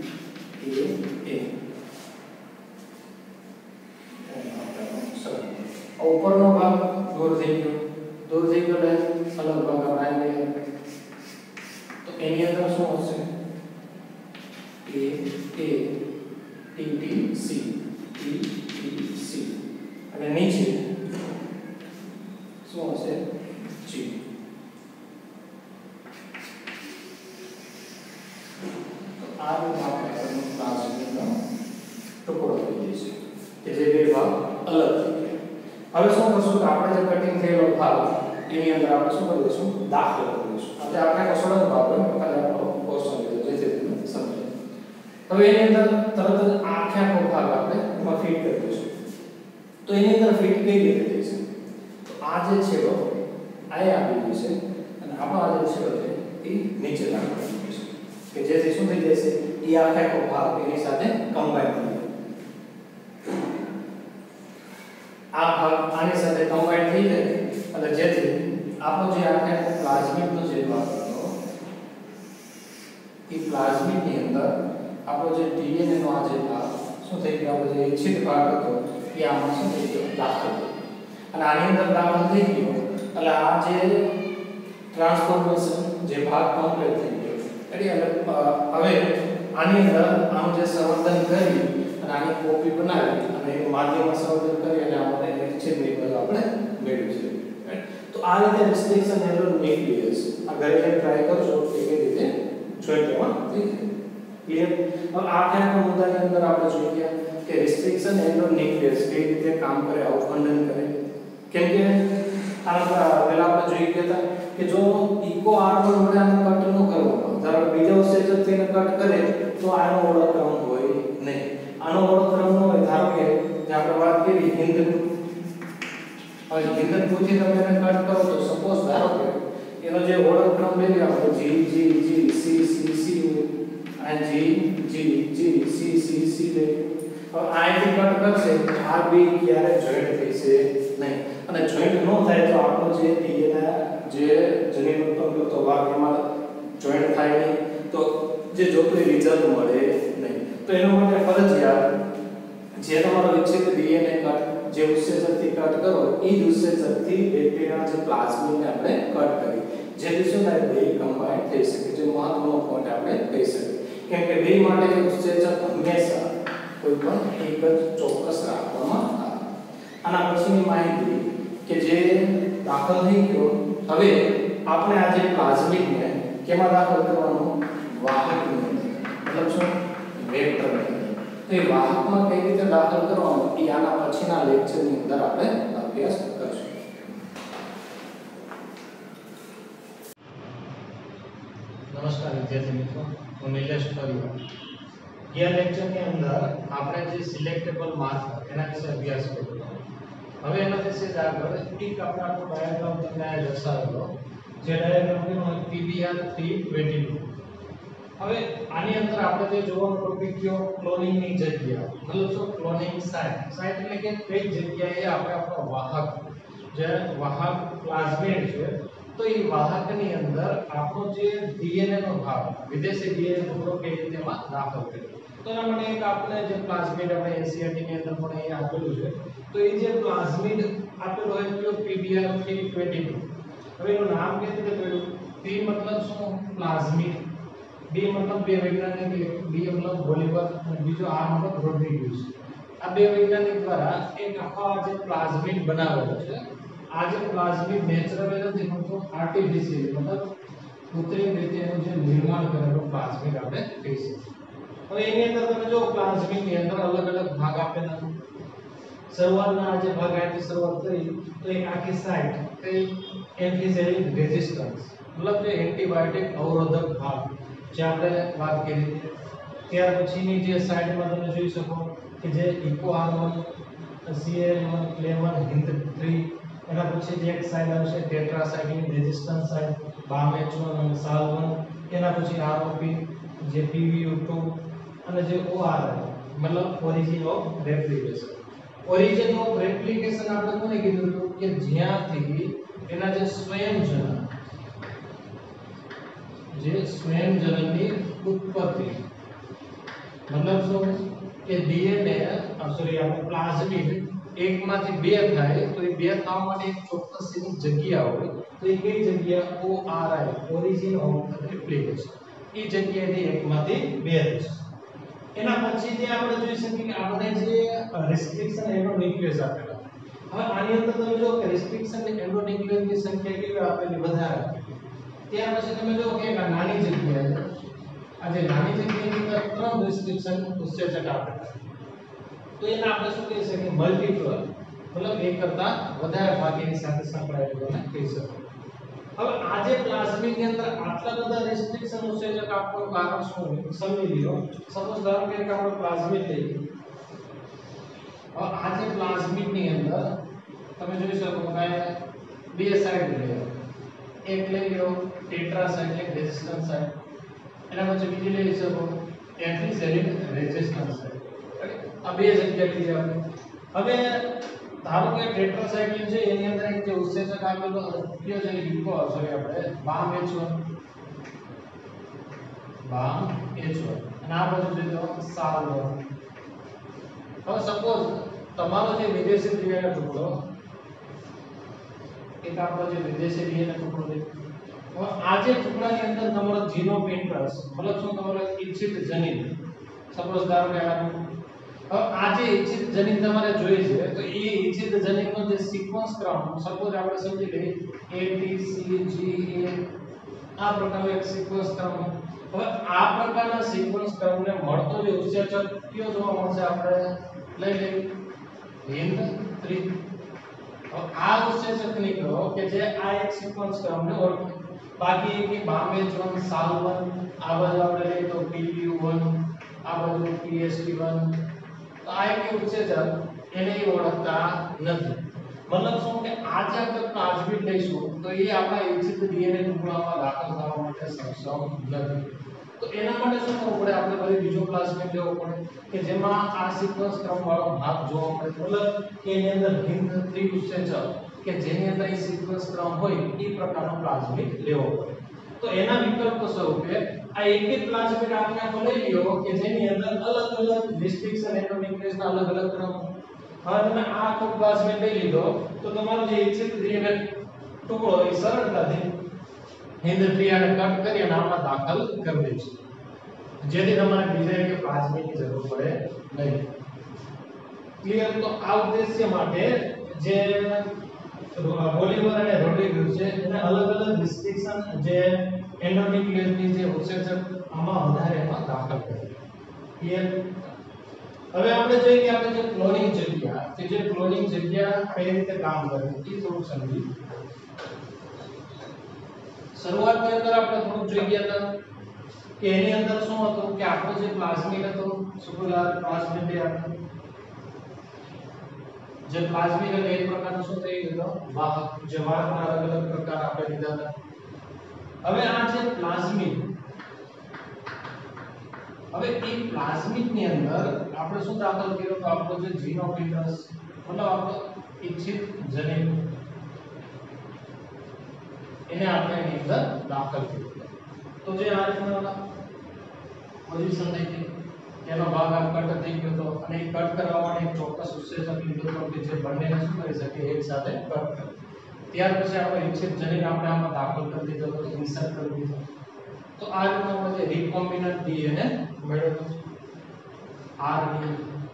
Speaker 1: A A ઉપરનો ભાગ દૂર થઈ ગયો દૂર થઈ ગયો એટલે અલગ ભાગ આપણે લઈએ તો એની અંદર શું હશે A A T T C T T C અને નીચે શું હશે G તો આ ભાગ પ્લાઝમિડનો ટુકડો થઈ જશે કે જે બે ભાગ અલગ થઈ ગયા હવે શું કરશું કે આપણે જે કટિંગ થયેલો ભાગ એની અંદર આપણે શું કરી દઈશું દાખલ કરી દઈશું એટલે આપણે કસોડનો ભાગ હોય ખાલી આપણો ક્વેશ્ચન લીધો જેથી તમે સમજો હવે એની અંદર તરત જ આખે આખો ભાગ આપણે એમાં ફિટ કરી દઈશું તો એની અંદર ફિટ કઈ રીતે થશે તો આ જે છેડો આ આવી જશે અને આપણો આ જે છેડો છે એ નીચે લાગી જશે કે જેથી શું થઈ જશે એ આખે આખો ભાગ એની સાથે કમ્બાઈન થઈ જશે આ ભાગ આની સાથે કમ્બાઈન થઈ જાય એટલે જેથી આપણો જે આખે પ્લાઝમિડનો જે ભાગ હતો એ પ્લાઝમિડની અંદર આપણો જે ડીએનએ નો આ જે ભાગ શું થઈ ગયો આપણો જે ઇચ્છિત ભાગ હતો એ આમાં શું થઈ ગયો દાખલ થયો અને આની અંદર દાખલ થઈ ગયો એટલે આ જે ટ્રાન્સફોર્મેશન જે ભાગ કમ્પ્લીટ થઈ ગયો એટલે હવે આની અંદર આનું જે સંવર્ધન કરી અને આની કોપી બનાવી અને એનું માધ્યમમાં સંવર્ધન કરી અને આપણે એને છેદની બાજુ આપણે મેળવી છે. તો આ રીતે રિસ્ટ્રિક્શન એરર ન્યુક્લિયસ આ ઘરે ટ્રાય કરશો કે કેવી રીતે જોઈન્ટમાં થઈ જાય. ક્લિયર? હવે આ આખા મુદ્દાની અંદર આપણે જોઈએ કે રિસ્ટ્રિક્શન એરર ન્યુક્લિયસ કેવી રીતે કામ કરે, અવખંડન કરે. કેમ કે આના પહેલા આપણે જોઈ ગયા હતા કે જો ઇકો આર વન વડે આને કટ ન કરવામાં, ધારો કે બીજા ઉત્સેચકથી એને કટ કરે તો આનો ઓળખક્રમ હોય નહીં. આનો ઓળખક્રમ ન હોય, ધારો કે જે આપણે વાત કરી હિન્દુ, હવે હિન્દુથી તમે એને કટ કરો તો સપોઝ ધારો કે એનો જે ઓળખક્રમ લઈએ આપણે G G G C C C આ G G G C C C લે. હવે આથી કટ કરશે આ બી ક્યારે જોઈન્ટ થશે નહીં. અને જોઈન્ટ ન થાય તો આપણો જે ડીએનએ જે જનીન ઉત્પન્ન કરતો ભાગ એમાં જોઈન્ટ થાય નહીં, તો જે જોતું રિઝલ્ટ મળે નહીં. તો એના માટે ફરજિયાત જે તમારો વિકસિત ડીએનએ કટ જે ઉત્સેચકથી કટ કરો એ જ ઉત્સેચકથી બેક્ટેરિયાના જે પ્લાઝમિડને આપણે કટ કરી જેથી શું થાય, બે કમ્બાઈન થઈ શકે. જે મહત્વનો પોઈન્ટ આપણે કહી શકીએ. કેમ કે બે માટે ઉત્સેચક હંમેશા કોઈ પણ એક જ ચોક્કસ રાખવામાં આવે. આના પછીની માહિતી કે જે દાખલ થઈ ગયો, હવે આપણે આ જે પ્લાઝમિડને કેમાં દાખલ કરવાનું, વાહકની અંદર, મતલબ શું, વેક્ટરની અંદર. તો એ વાહકમાં કઈ રીતે દાખલ કરવાનું એ આના પછીના લેક્ચરની અંદર આપણે અભ્યાસ કરશું. નમસ્કાર વિદ્યાર્થી મિત્રો, હું નિલેશ પરિવાર. ગયા લેક્ચરની અંદર આપણે જે સિલેક્ટેબલ માર્કર એના વિશે અભ્યાસ કર્યો. હવે એનાથી સીધા આગળ એક આપણે આખો ડાયાગ્રામ તમને દર્શાવેલો, જે ડાયાગ્રામ કેનો પીબીઆર ત્રણ સો બાવીસ. હવે આની અંદર આપણે જે જોવાનો ટોપિક કયો, ક્લોનિંગની જગ્યા, મતલબ શું, ક્લોનિંગ સાઇટ. સાઇટ એટલે કે કઈ જગ્યાએ આપણે આપણો વાહક, જે વાહક પ્લાઝમિડ છે, તો એ વાહકની અંદર આપણો જે ડીએનએ નો ભાગ, વિદેશી ડીએનએ ટુકડો કઈ રીતે એમાં દાખલ કર્યો. તો એના માટે એક આપણે જે પ્લાઝમિડ આપણે એનસીઈઆરટી ની અંદર પણ અહીં આપેલું છે. તો એ જે પ્લાઝમિડ આપેલો હોય તો પીબીઆર ત્રણ સો બાવીસ. હવે એનું નામ કેવી રીતે પડ્યું? પી મતલબ શું, પ્લાઝમિડ. બી મતલબ બે વૈજ્ઞાનિક, બી મતલબ બોલિવર અને બીજો આર મતલબ રોડ્રિગ્યુઝ. આ બે વૈજ્ઞાનિક દ્વારા એક આખો જે પ્લાઝમિડ બનાવેલો છે. આ જે પ્લાઝમિડ નેચરલ નથી પણ આર્ટિફિશિયલ, મતલબ કૃત્રિમ રીતે એનું જે નિર્માણ કરેલું પ્લાઝમિડ આપણે કહી શકીએ. હવે એની અંદર તમે જો પ્લાઝમિડ ની અંદર અલગ અલગ ભાગ આપેલા છે. શરૂઆતના જે ભાગ આથી શરૂઆત કરી તો એક આખી સાઇટ કઈ એમ્ફિસેલિક રેઝિસ્ટન્સ, મતલબ જે એન્ટીબાયોટિક અવરોધક ભાગ જે આપણે વાત કરી. ત્યાર પછીની જે સાઇટમાં તમે જોઈ શકો કે જે Eco R one, CL one, ક્લેમર, હિન્દ ત્રણ. એના પછી જે એક સાઇટ આવશે tetracycline resistance site, Bam H one અને સાલ વન. એના પછી આરઓપી, જે પીવીયુ ટુ અને જે ઓઆરઆઈ, મતલબ origin of replication. Origin of replication આપણે કોને કીધું હતું કે જ્યાંથી એના જે સ્વયંજનન, જે સ્વયંજનનની ઉત્પત્તિ, મતલબ શું કે ડીએનએ સોરી આપણે પ્લાઝમિડ એકમાંથી બે થાય તો એ બે થવા માટે એક ચોક્કસ એની જગ્યા હોય. તો એ કઈ જગ્યા? ORI, origin of replication. એ જગ્યાએથી એકમાંથી બે થશે. એના પછી જે આપણે જોઈ શકીએ કે આપણે જે રિસ્ટ્રિક્શન એન્ડોન્યુક્લિયસ આપેલા. હવે આની અંદર તમે જો કે રિસ્ટ્રિક્શન એન્ડોન્યુક્લિયસની સંખ્યા કેવી આપેલી, વધારે. ત્યાર પછી તમે જો કે આ નાની જગ્યાએ, આ જે નાની જગ્યાની અંદર ત્રણ રિસ્ટ્રિક્શન ઉત્સેચક આપેલા. તો એને આપણે શું કહી શકીએ, મલ્ટીપલ, મતલબ એક કરતા વધારે ભાગની સાથે સંકળાયેલું કહી શકીએ. હવે આ જે પ્લાઝમિડ ની અંદર આટલા બધા રિસ્ટ્રિક્શન ઉત્સેચક આપવાનું કારણ શું સમજી લો. સપોઝ ધારો કે આપણો પ્લાઝમિડ લઈએ. હવે આ જે પ્લાઝમિડ ની અંદર તમે જોઈ શકો કે બે સાઇડ લઈએ. એક લઈ લો ટેટ્રાસાઇક્લિક રેઝિસ્ટન્સ સાઇટ, એના પછી બીજી લઈ શકો એમ્ફિસેલિક રેઝિસ્ટન્સ સાઇટ. આ બે જગ્યા લીધી આપણે. હવે ધારો કે ટેટ્રાસાઇક્લિન છે એની અંદર એક જે ઉત્સેચક આપેલો કયો છે, ઇકો સોરી આપણે Bam H one, Bam H one અને આ બાજુ જોઈએ તો સાલ વન. હવે સપોઝ તમારો જે વિદેશી ડીએનએ ટુકડો, એક આપણો જે વિદેશી ડીએનએ ટુકડો છે, હવે આ જે ટુકડાની અંદર તમારો જીનોમ ઇન્ટરેસ્ટ, મતલબ શું તમારો ઈચ્છિત જનીન, સપોઝ ધારો કે આ હવે ઈચ્છિત જનીન તમારે જોઈએ છે તો એ ઈચ્છિત જનીનનો જે સિક્વન્સ ક્રમ સપોઝ આપણે સમજી લઈએ A T C G A આ પ્રકારનો એક સિક્વન્સ ક્રમ. હવે આ પ્રકારના સિક્વન્સ ક્રમને મળતો જે ઉત્સેચક કયો જોવા મળશે આપણે લઈ લઈએ હિન્દ ત્રી. હવે આ ઉત્સેચકની કહો કે જે આ એક સિક્વન્સ ક્રમને ઓળખે. બાકી કે બામેજ વન સાલ વન આ બાજુ આપણે લઈએ તો P P U વન આ બાજુ P S T વન તો આ એક ઉત્સેચક એને ઓળખતા નથી. મતલબ શું કે આ જે આપણે પ્લાઝમિડ લઈશું તો એ આપણા ઈચ્છિત ડીએનએ ટુકડામાં દાખલ થવા માટે સક્ષમ નથી. તો એના માટે શું કરવું પડે આપણે ફરી બીજો પ્લાઝમિડ લેવો પડે કે જેમાં આ સિક્વન્સ ક્રમ વાળો ભાગ જોવા મળે. મતલબ કે એની અંદર હિન્દ ત્રી ઉત્સેચક કે જેની અંદર એ સિક્વન્સ ક્રમ હોય એ પ્રકારનો પ્લાઝમિડ લેવો પડે. તો એના વિકલ્પ સ્વરૂપે આ એક એક પ્લાઝમિડ આપણે આખો લઈ લ્યો કે જેની અંદર અલગ અલગ ડિસ્ટ્રિક્શન એન્ડોન્યુક્લિયસના અલગ અલગ ક્રમ. હવે તમે આ આખો પ્લાઝમિડ લઈ લીધો તો તમારો જે ઈચ્છિત ડીએનએ ટુકડો એ સરળતાથી હિન્દ ત્રિયાને કટ કરી અને આમાં દાખલ કરી દેશે જેથી તમારે બીજા એક પ્લાઝમિડની જરૂર પડે નહીં. ક્લિયર? તો આ ઉદ્દેશ્ય માટે જે ઓલિવર અને રોડ્રિગસ છે એને અલગ અલગ ડિસ્ટ્રિક્શન જે એન્ડોન્યુક્લિયસની જે ઉત્સેચક આમાં વધારે એમાં દાખલ કરે. ક્લિયર? હવે આપણે જોઈએ કે આપણે જે ક્લોનિંગ જગ્યા કે જે ક્લોનિંગ જગ્યા કઈ રીતે કામ કરે એ થોડું સમજી. શરૂઆતની અંદર આપણે થોડું જોઈ ગયા હતા કે એની અંદર શું હતું કે આપણો જે પ્લાઝમિડ હતો સુપરલાર પ્લાઝમિડ એ હતો જે પ્લાઝમિડ એટલે એક પ્રકારનો શું થઈ ગયો વાહક જે વાહકના અલગ અલગ પ્રકાર આપણે લીધા હતા. હવે આ જે પ્લાઝમિડ હવે એ પ્લાઝમિડ ની અંદર આપણે શું દાખલ કર્યો તો આપણો જે જીન ઓફ ઇન્ટરેસ્ટ મતલબ આપણો ઈચ્છિત જનીન એને આપણે એની અંદર દાખલ કર્યો. તો જે આ રીતના પોઝિશન થઈ ગઈ એનો ભાગ આ કટ થઈ ગયો તો અને એ કટ કરવા માટે એક ચોક્કસ ઉત્સેચક લીધો તો કે જે બંનેને શું કરી શકે એક સાથે કટ કરે. ત્યાર પછી આપણે ઈચ્છિત જનીન આપણે આમાં દાખલ કરી દીધો તો ઇન્સર્ટ કરી દીધો. તો આ રીતના આપણે જે રિકોમ્બિનન્ટ ડીએનએ મેળવ્યો. RD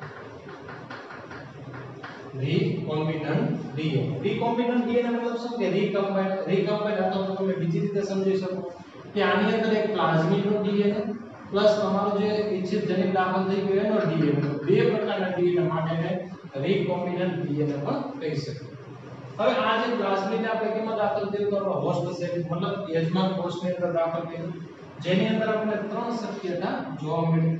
Speaker 1: recombinant DNA. Recombinant DNA મતલબ શું કે રીકમ્બાઇન રીકમ્બાઇન અથવા તો તમે બીજી રીતે સમજી શકો કે આની અંદર એક પ્લાઝમિડનો ડીએનએ પ્લસ તમારો જે ઈચ્છિત જનીન દાખલ થઈ ગયો એનો ડીએનએ બે પ્રકારના ડીએનએ માટે રિકોમ્બિનન્ટ ડીએનએ પણ કહી શકાય. હવે આ જે પ્લાઝમિડ આપણે કેમાં દાખલ થયું તો હોસ્ટ સેલ મતલબ યજમાન કોષની અંદર દાખલ થયું જેની અંદર આપણે ત્રણ શક્યતા જોવા મળી.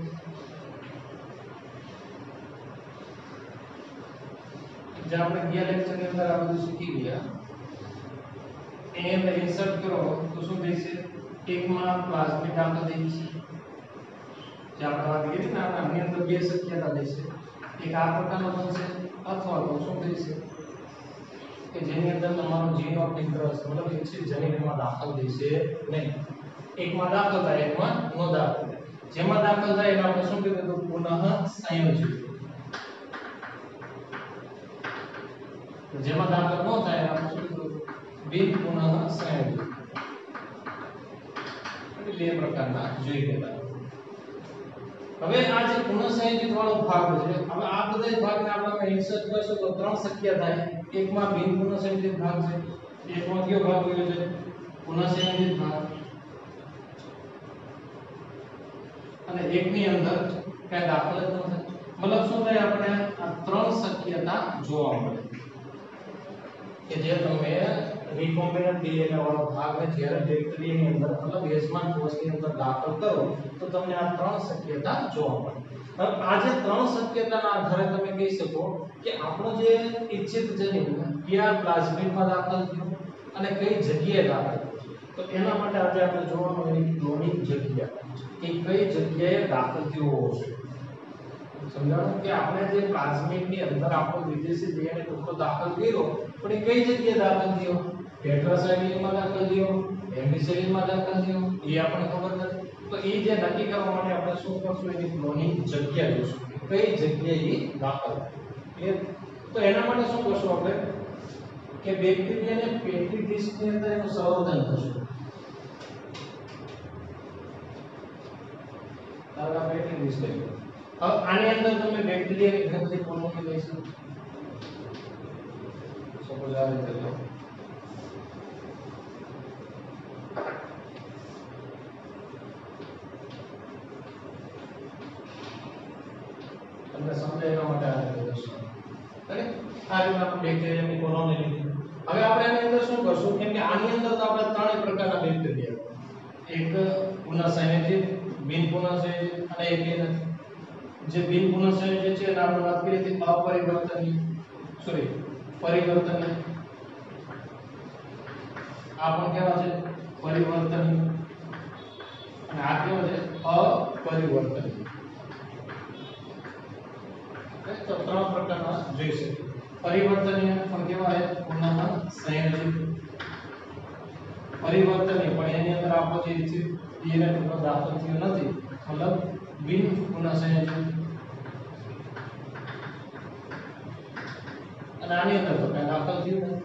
Speaker 1: જે આપણે ગયા લેક્ચરની અંદર આ બધું શીખી ગયા એની અંદર ઇન્સર્ટ કરો તો શું થશે એકમાં પ્લાઝમિડ દાખલ થઈ જશે જે આપણે વાત કરી ને આપણે આની અંદર બે શક્યતા થશે એક આ પ્રકારનો બનશે અથવા તો શું થશે કે જેની અંદર તમારો જીન ઓફ ઇન્ટરેસ્ટ મતલબ ઈચ્છિત જનીન એમાં દાખલ થશે નહીં. એકમાં દાખલ થાય એકમાં ન દાખલ થાય. જેમાં દાખલ થાય એને આપણે શું કીધું તો પુનઃ સંયોજિત. જેમાં દાખલ ન થાય એને આપણે શું કીધું બિન પુનઃ સંયોજિત. એટલે બે પ્રકારના જોઈ ગયા. હવે આ જે પુનઃ સંયોજિત વાળો ભાગ છે હવે આ બધા ભાગને આપણે ઇન્સર્ટ કરશું તો ત્રણ શક્યતા થાય. એકમાં બિન પુનઃ સંયોજિત ભાગ છે એકમાં કયો ભાગ હોય છે પુનઃ સંયોજિત ભાગ અને એકની અંદર કઈ દાખલ જ ન થાય. મતલબ શું થાય આપણે આ ત્રણ શક્યતા જોવા મળે કે જે તમે રિકોમ્બિનન્ટ ડીએનએ વાળો ભાગને જ્યારે બેક્ટેરિયાની અંદર મતલબ યજમાન કોષની અંદર દાખલ કરો તો તમને આ ત્રણ શક્યતા જોવા મળે. હવે આ જે ત્રણ શક્યતાના આધારે તમે કહી શકો કે આપણો જે ઈચ્છિત જનીન કયા પ્લાઝમિડમાં દાખલ થયું અને કઈ જગ્યાએ દાખલ થયું. તો એના માટે આજે આપણે જોવાનું એની ક્લોનિંગ જગ્યા કે કઈ જગ્યાએ દાખલ થયું હોવો જોઈએ. સમજાણું કે આપણે જે પ્લાઝમિડની અંદર આપણો વિદેશી ડીએનએ ટુકડો દાખલ કર્યો પણ એ કઈ જગ્યાએ દાખલ થયો ટેટ્રાસાઇક્લિનમાં દાખલ થયો હેમિસેલિનમાં દાખલ થયો એ આપણને ખબર નથી. તો એ જે નક્કી કરવા માટે આપણે શું કરશું એની ક્લોનિંગ જગ્યા જોઈશું કઈ જગ્યાએ એ દાખલ થાય. તો એના માટે શું કરશું આપણે કે બેક્ટેરિયાને પેટ્રી ડિસ્કની અંદર એનું સંવર્ધન કરશું. તારા પેટ્રી ડિસ્ક લઈ હવે આની અંદર તમે બેક્ટેરિયાની ઘણી બધી કોલોની લઈશું. સપોઝ આ રીતે લો. તમને સમજાય એના માટે આ રીતે દર્શાવો. ઓકે, આ રીતે આપણે બેક્ટેરિયાની કોલોની લીધી. હવે આપણે આની અંદર શું કરશું? કેમ કે આની અંદર તો આપણે ત્રણ પ્રકારના બેક્ટેરિયા, એક પુનઃસંયોજિત, બિન પુનઃસંયોજિત અને એક એ નથી. જે બિન પુનઃસંયોજિત છે એના આપણે વાત કરી હતી અપરિવર્તનીય, સોરી પરિવર્તનીય. આ પણ કેવા છે? પરિવર્તનીય. અને આ કેવા છે? અપરિવર્તનીય. તો ત્રણ પ્રકારના જોઈ શકીએ. પરિવર્તનીય પણ કેવા છે? પુનઃસંયોજિત. પરિવર્તનીય પણ એની અંદર આપણો જે છે એને ટુકડો દાખલ થયો નથી, મતલબ બિન પુનઃસંયોજિત. અને આની અંદર તો કઈ દાખલ થયું નથી.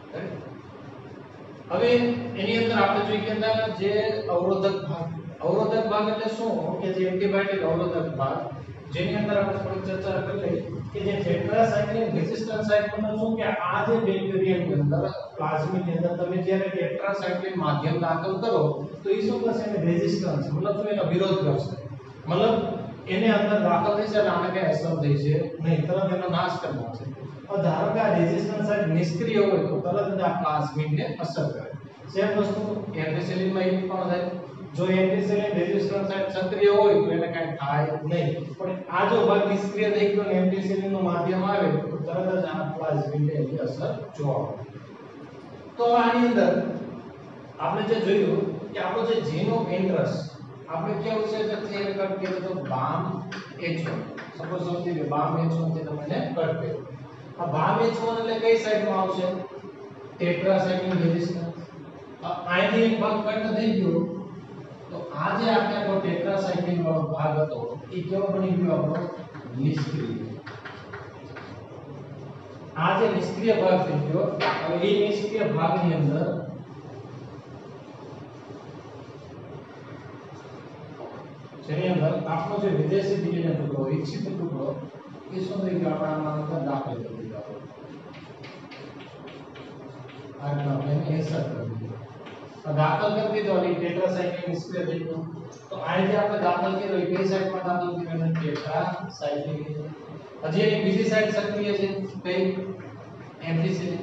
Speaker 1: હવે એની અંદર આપણે જોઈએ કે જે અવરોધક ભાગ, અવરોધક ભાગ એટલે શું? કે જે એન્ટીબાયોટિક અવરોધક ભાગ, જેની અંદર આપણે થોડી ચર્ચા કરી લઈએ કે જે ટેટ્રાસાઇક્લિન રેઝિસ્ટન્સ સાઇટ પર શું કે આ જે બેક્ટેરિયાની અંદર પ્લાઝમિડની અંદર તમે જ્યારે ટેટ્રાસાઇક્લિન માધ્યમ દાખલ કરો તો એ શું કરશે? એને રેઝિસ્ટન્સ, મતલબ શું એનો વિરોધ કરશે, મતલબ એને અંદર દાખલ થશે એટલે આને કઈ અસર થઈ છે નહીં, તરત એનો નાશ કરી નાખશે. હવે ધારો કે આ રેઝિસ્ટન્સ સાઇટ નિષ્ક્રિય હોય તો તરત જ આ પ્લાઝમિડને અસર કરે. સેમ વસ્તુ એમ્ફિસિલિનમાં એ પણ થાય. જો એમ્ફિસિલિન રેઝિસ્ટન્સ સાઇટ સક્રિય હોય તો એને કઈ થાય નહીં, પણ આ જો ભાગ નિષ્ક્રિય થઈ ગયો ને એમ્ફિસિલિનનું માધ્યમ આવે તો તરત જ આ પ્લાઝમિડને એની અસર જોવા મળે. તો આની અંદર આપણે જે જોયું કે આપણો જે જીન ઓફ ઇન્ટરેસ્ટ આપણે કેવું છે કે થેર કટ કર્યો તો બામ એચ વન. સપોઝ સમજી લો બામ એચ વન થી તમે કટ કર્યો. આ બામ એચ વન એટલે કઈ સાઈડમાં આવશે? Tetracycline resistance. આની એક ભાગ કટ થઈ ગયો તો આ જે આપણે આપણો ટેટ્રાસાઇક્લિન વાળો ભાગ હતો એ કેવો બની ગયો? આપણો નિષ્ક્રિય. આ જે નિષ્ક્રિય ભાગ થઈ ગયો, હવે એ નિષ્ક્રિય ભાગની અંદર જેની અંદર આપણો જે વિદેશી ડીએનએ ટુકડો, ઇચ્છિત ટુકડો એ શું થઈ ગયો? આપણામાં અંદર દાખલ કરી દીધો. આ રીતે આપણે ઇન્સર્ટ કરી દીધો. દાખલ કરી દીધો એટલે ટેટ્રાસાઇક્લિન નિષ્ક્રિય થઈ ગયો. તો આ જે આપણે દાખલ કર્યો એ કઈ સાઇટમાં દાખલ કર્યો? એટલે ટેટ્રાસાઇક્લિન. હજી એની બીજી સાઇટ સક્રિય છે કઈ? એમ્ફિસિલિન.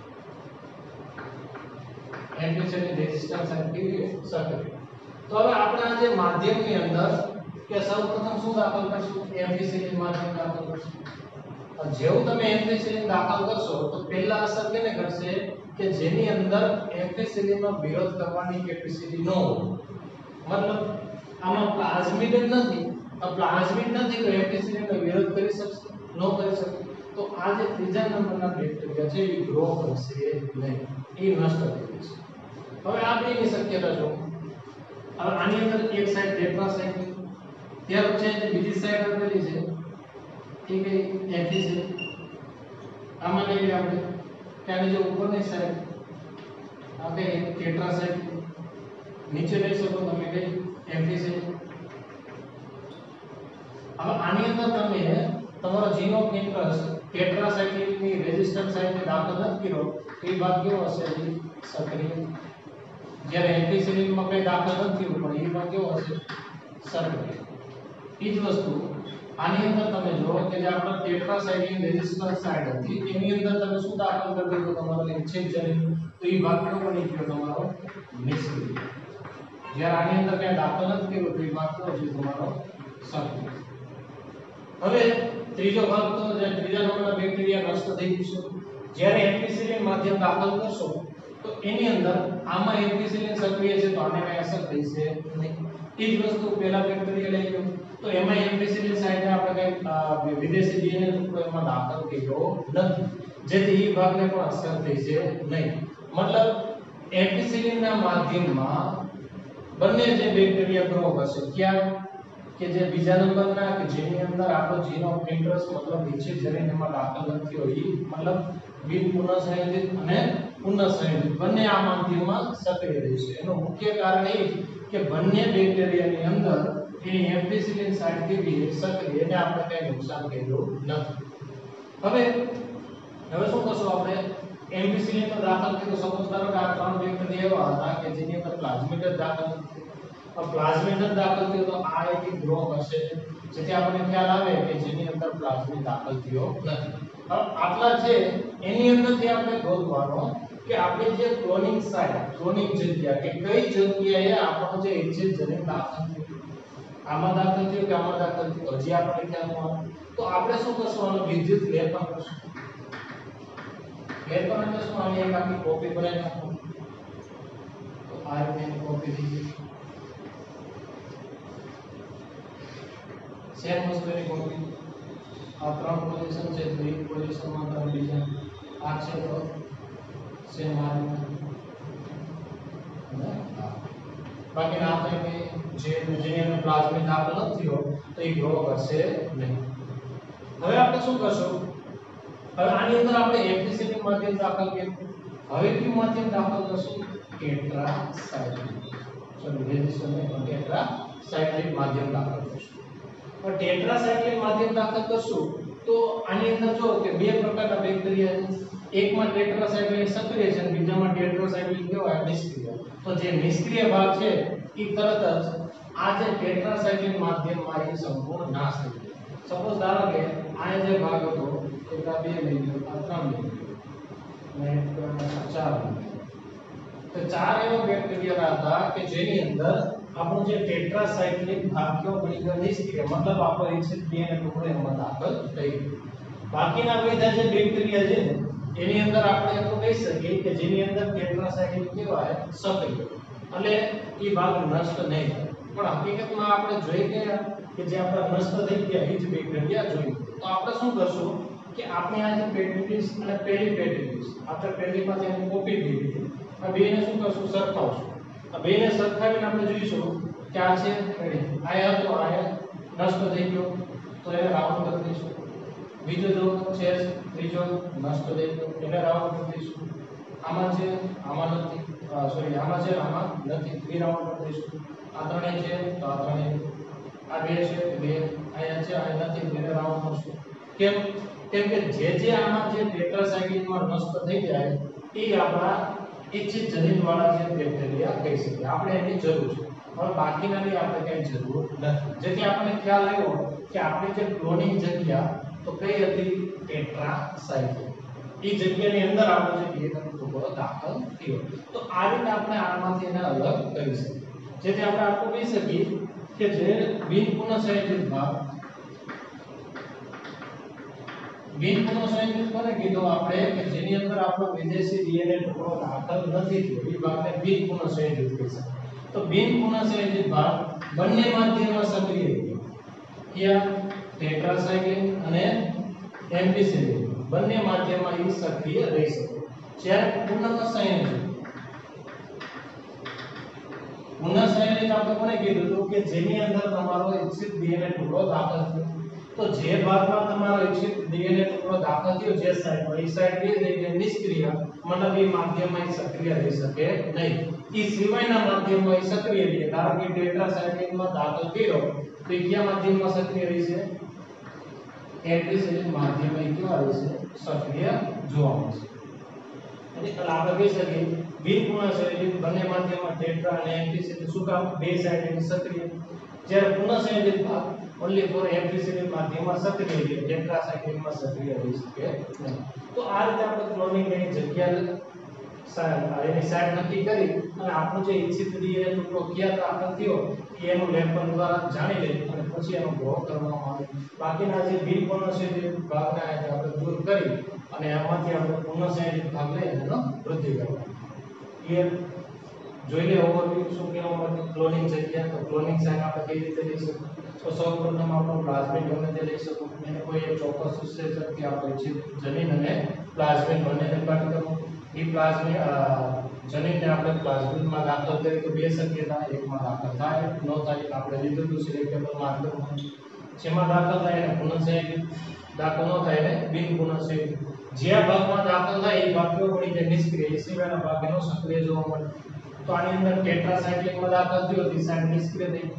Speaker 1: એમ્ફિસિલિન રેઝિસ્ટન્સ સાઇટ કેવી સક્રિય. તો હવે આપણે આ જે માધ્યમની અંદર કે સૌપ્રથમ શું દાખલ કરશું? એમ્ફિસિલિન માધ્યમ દાખલ કરશું. જેવું તમે એમ્ફિસિલિન દાખલ કરશો તો પહેલા અસર કેને કરશે? કે જેની અંદર એમ્ફિસિલિનનો વિરોધ કરવાની કેપેસિટી ન હોય, મતલબ આમાં પ્લાઝમિડ જ નથી, આ પ્લાઝમિડ નથી તો એમ્ફિસિલિનનો વિરોધ કરી શકશે? ન કરી શકે. તો આ જે ત્રીજા નંબરના બેક્ટેરિયા છે એ ગ્રો કરશે નહીં, એ નષ્ટ થઈ જશે. હવે આ બેની શક્યતા જો. હવે આની અંદર એક સાઈડ ટેટ્રાસાઇક્લિન, ત્યાર પછી જે બીજી સાઈડ આપેલી છે એ કઈ? એમ્ફિસિલિન. આમાં લઈ લઈએ આપણે કે આની જે ઉપરની સાઈડ આ કઈ? ટેટ્રાસાઇક્લિન. નીચે લઈ શકો તમે કઈ? એમ્ફિસિલિન. હવે આની અંદર તમે તમારો જીન ઓફ ઇન્ટરેસ્ટ ટેટ્રાસાઇક્લિનની રેઝિસ્ટન્સ સાઇટને દાખલ નથી કર્યો તો એ ભાગ કેવો હશે? સક્રિય. જ્યારે એમ્ફિસિલિનમાં કઈ દાખલ નથી થયું પણ એ ભાગ કેવો હશે? સક્રિય. એ જ વસ્તુ આની અંદર તમે જો કે જે આપણા ટેટ્રાસાઇક્લિન રેઝિસ્ટન્સ સાઇટ હતી એની અંદર તમે શું દાખલ કરી દીધું? તમારો ઇચ્છિત જનીન. તો એ ભાગ કેવો બની ગયો? તમારો નિષ્ક્રિય. જ્યારે આની અંદર કઈ દાખલ નથી કર્યો તો એ ભાગ કેવો છે? તમારો સક્રિય. હવે ત્રીજો ભાગ તો જે ત્રીજા નંબરના બેક્ટેરિયા નષ્ટ થઈ જશે. જ્યારે એમ્ફિસિલિન માધ્યમ દાખલ કરશો તો એની અંદર આમાં એમ્ફિસિલિન સક્રિય છે તો આને કઈ અસર થશે નહીં. એ જ વસ્તુ પહેલા બેક્ટેરિયા લઈ ગયો તો એમાં એમ્ફિસિલિન સાઇટને આપણે કઈ વિદેશી ડીએનએ ટુકડો એમાં દાખલ કર્યો નથી, જેથી એ ભાગને પણ અસર થશે નહીં. મતલબ એમ્ફિસિલિનના માધ્યમમાં બંને જે બેક્ટેરિયા ગ્રો કરશે ક્યાં? કે જે બીજા નંબરના કે જેની અંદર આપણો જીન ઓફ ઇન્ટરેસ્ટ મતલબ ઇચ્છિત જનીન એમાં દાખલ નથી હોય, મતલબ બિન પુનઃસંયોજિત અને પુનઃસંયોજિત બંને આ માધ્યમમાં સક્રિય રહેશે. એનું મુખ્ય કારણ એ કે બંને બેક્ટેરિયાની અંદર એની એમ્ફીસિલિન સાઇટ કેવી છે સક્રિય, એને આપણે કઈ નુકસાન કર્યું નથી. હવે હવે શું કરશું આપણે એમ્ફીસિલિન તો દાખલ કર્યું, સપોઝ ધારો કે આ ત્રણ બેક્ટેરિયા એવા હતા કે જેની અંદર પ્લાઝમિડ જ દાખલ થયું. પ્લાઝમિડ જ દાખલ થયું તો આ એક ગ્રો હશે જેથી આપણને ખ્યાલ આવે કે જેની અંદર પ્લાઝમિડ દાખલ થયો નથી. હવે આટલા છે એની અંદરથી આપણે ગોતવાનો કે આપણે જે ક્લોનિંગ સાઇટ ક્લોનિંગ જગ્યા કે કઈ જગ્યાએ આપણો જે એક્સિડ જનીન દાખલ થયું, આમાં દાખલ થયું કે આમાં દાખલ થયું હજી આપણે ખ્યાલ ન આવે તો આપણે શું કરશું આનો વિદ્યુત લેપન કરશું. લેપન એટલે શું? આની એક આખી કોપી બનાવી નાખો તો આ રીતે કોપી થઈ ગઈ. સેમ વસ્તુની કોપી આ ત્રણ પોઝિશન છે તો એક પોઝિશનમાં તમે બીજા આ છે તો સેમ આ રીતે બાકી ના થાય કે જે જેની અંદર પ્લાઝમિડ દાખલ નથી થયો તો એ ગ્રો કરશે નહીં. હવે આપણે શું કરશું? હવે આની અંદર આપણે એમ્ફીસિલિન માધ્યમ દાખલ કર્યું. હવે કયું માધ્યમ દાખલ કરશું? ટેટ્રાસાઇક્લિન. સોરી રેઝિસ્ટર નહીં પણ ટેટ્રાસાઇક્લિન માધ્યમ દાખલ કરશું. હવે ટેટ્રાસાઇક્લિન માધ્યમ દાખલ કરશું તો આની અંદર જો કે બે પ્રકારના બેક્ટેરિયા છે. એકમાં ટેટ્રાસાઇક્લિન સક્રિય છે અને બીજામાં ટેટ્રાસાઇક્લિન કેવા નિષ્ક્રિય. તો જે નિષ્ક્રિય ભાગ છે એ તરત જ આ જે ટેટ્રાસાઇક્લિન માધ્યમમાં એ સંપૂર્ણ નાશ થઈ જાય. સપોઝ ધારો કે આ જે ભાગ હતો એક આ બે લઈ લો, આ ત્રણ લઈ લો અને ચાર લઈ લો. તો ચાર એવા બેક્ટેરિયા હતા કે જેની અંદર આપણો જે ટેટ્રાસાઇક્લિન ભાગ કયો બની ગયો નિષ્ક્રિય, મતલબ આપણો એક્સિડ ડીએનએ ટુકડો એમાં દાખલ થઈ ગયો. બાકીના બધા જે બેક્ટેરિયા છે એની અંદર આપણે એટલું કહી શકીએ કે જેની અંદર ટેટ્રાસાઇક્લિન કેવાય સક્રિય એટલે એ ભાગ નષ્ટ નહીં થાય. પણ હકીકતમાં આપણે જોઈ ગયા કે જે આપણા નષ્ટ થઈ ગયા એ જ બેક્ટેરિયા જોઈ. તો આપણે શું કરશું કે આપણે આ જે પેટ્રિટિસ અને પેરીપેટ્રિટિસ આપણે પેલીમાંથી એની કોપી લીધી આ બેને શું કરશું? સરખાવશું. આ બેને સરખાવીને આપણે જોઈશું કે આ છે આયા તો આયા નષ્ટ થઈ ગયો તો એને રાઉન્ડ કરી દઈશું. બીજો જો છે ત્રીજો નષ્ટ થઈ ગયો એને રાઉન્ડ કરી દઈશું. આમાં છે આમાં નથી સોરી આમાં છે આમાં નથી થ્રી રાઉન્ડ કરી દઈશું. આ ત્રણે છે તો આ ત્રણે, આ બે છે બે, આયા છે આ નથી એને રાઉન્ડ કરશું. કેમ? કેમ કે જે જે આમાં જે ટેટ્રાસાઇક્લિનમાં નષ્ટ થઈ જાય એ આપણા ઇચ્છિત જનીન વાળા જે બેક્ટેરિયા કહી શકીએ. આપણે એની જરૂર છે પણ બાકીનાની આપણે કઈ જરૂર નથી. જેથી આપણને ખ્યાલ આવ્યો કે આપણી જે ક્લોનિંગ જગ્યા તો કઈ હતી? ટેટ્રાસાઇક્લિન. એ જગ્યાની અંદર આપણો જે ડીએનએ ટુકડો દાખલ થયો. તો આ રીતે આપણે આમાંથી એને અલગ કરી શકીએ. જેથી આપણે આટલું કહી શકીએ કે જે બિન પુનઃસંયોજિત ભાગ બિન પુનઃસંયોજિત કોને કીધું આપણે કે જેની અંદર આપણો વિદેશી ડીએનએ ટુકડો દાખલ નથી થયો એ ભાગને બિન પુનઃસંયોજિત કહી શકાય. તો બિન પુનઃસંયોજિત ભાગ બંને માધ્યમમાં સક્રિય છે. ક્યાં? ટેટ્રાસાઇક્લિન અને એમ્ફીસિલિન બંને માધ્યમમાં એ સક્રિય રહી શકે. જ્યારે પુનઃસંયોજિત પુનઃસંયોજિત આપણે કોને કીધું હતું કે જેની અંદર તમારો ઇચ્છિત ડીએનએ ટુકડો દાખલ થયો. તો જે ભાગમાં તમારો ઇચ્છિત ડીએનએ ટુકડો દાખલ થયો જે સાઇટમાં એ સાઇટ બે થઈ ગઈ નિષ્ક્રિય, મતલબ એ માધ્યમમાં એ સક્રિય રહી શકે નહીં. એ સિવાયના માધ્યમમાં એ સક્રિય રહે. ધારો કે ટેટ્રાસાઇક્લિનમાં દાખલ કર્યો તો એ કયા માધ્યમમાં સક્રિય રહેશે? એમ્ફીસિલિન માધ્યમમાં એ કેવા રહેશે? સક્રિય જોવા મળશે. એટલે આપણે કહી શકીએ બિન પુનઃસંયોજિત બંને માધ્યમમાં ટેટ્રા અને એમ્ફીસિલિન શું કામ? બે સાઇટ એની સક્રિય. જ્યારે પુનઃસંયોજિત ભાગ only for એમ્ફીસિલિન માધ્યમમાં સક્રિય છે, ટેટ્રાસાઇક્લિનમાં સક્રિય રહી શકે નહીં. તો આ રીતે આપણે ક્લોનિંગ ની જગ્યા એની સાઇટ નક્કી કરી અને આપણું જે ઇચ્છિત ડીએનએ ટુકડો ક્યાં દાખલ થયો એનું લેપન દ્વારા જાણી લઈએ અને પછી એનો ગ્રો કરવામાં આવે. બાકીના જે બિન પુનઃસંયોજિત ભાગને આપણે દૂર કરી અને એમાંથી આપણે પુનઃસંયોજિત ભાગ લઈ એનો વૃદ્ધિ કરવાની. ક્લિયર? જોઈ લે ઓવરવ્યુ શું કહેવા માટે ક્લોનિંગ જગ્યા. તો ક્લોનિંગ સાઇટ આપણે કઈ રીતે લઈ શકીએ? તો સૌપ્રથમ આપણો પ્લાઝમિડ ગમે તે લઈ શકો. એને કોઈ એક ચોક્કસ ઉત્સેચકથી આપણે છે જનીન અને પ્લાઝમિડ બંનેને કટ કરવું. એ પ્લાઝમિડ જનીનને આપણે પ્લાઝમિડમાં દાખલ કરીએ તો બે શક્યતા, એકમાં દાખલ થાય ન થાય. આપણે લીધું હતું સિલેક્ટેબલ માર્કરમાં જેમાં દાખલ થાય એને પુનઃસંયોજિત, દાખલ ન થાય એને બિન પુનઃસંયોજિત. જે ભાગમાં દાખલ થાય એ ભાગ કેવો પડી જાય? નિષ્ક્રિય. એ સિવાયના ભાગ એનો સક્રિય જોવા મળે. તો આની અંદર ટેટ્રાસાઇક્લિનમાં દાખલ થયો તો સાઇટ નિષ્ક્રિય થઈ ગઈ.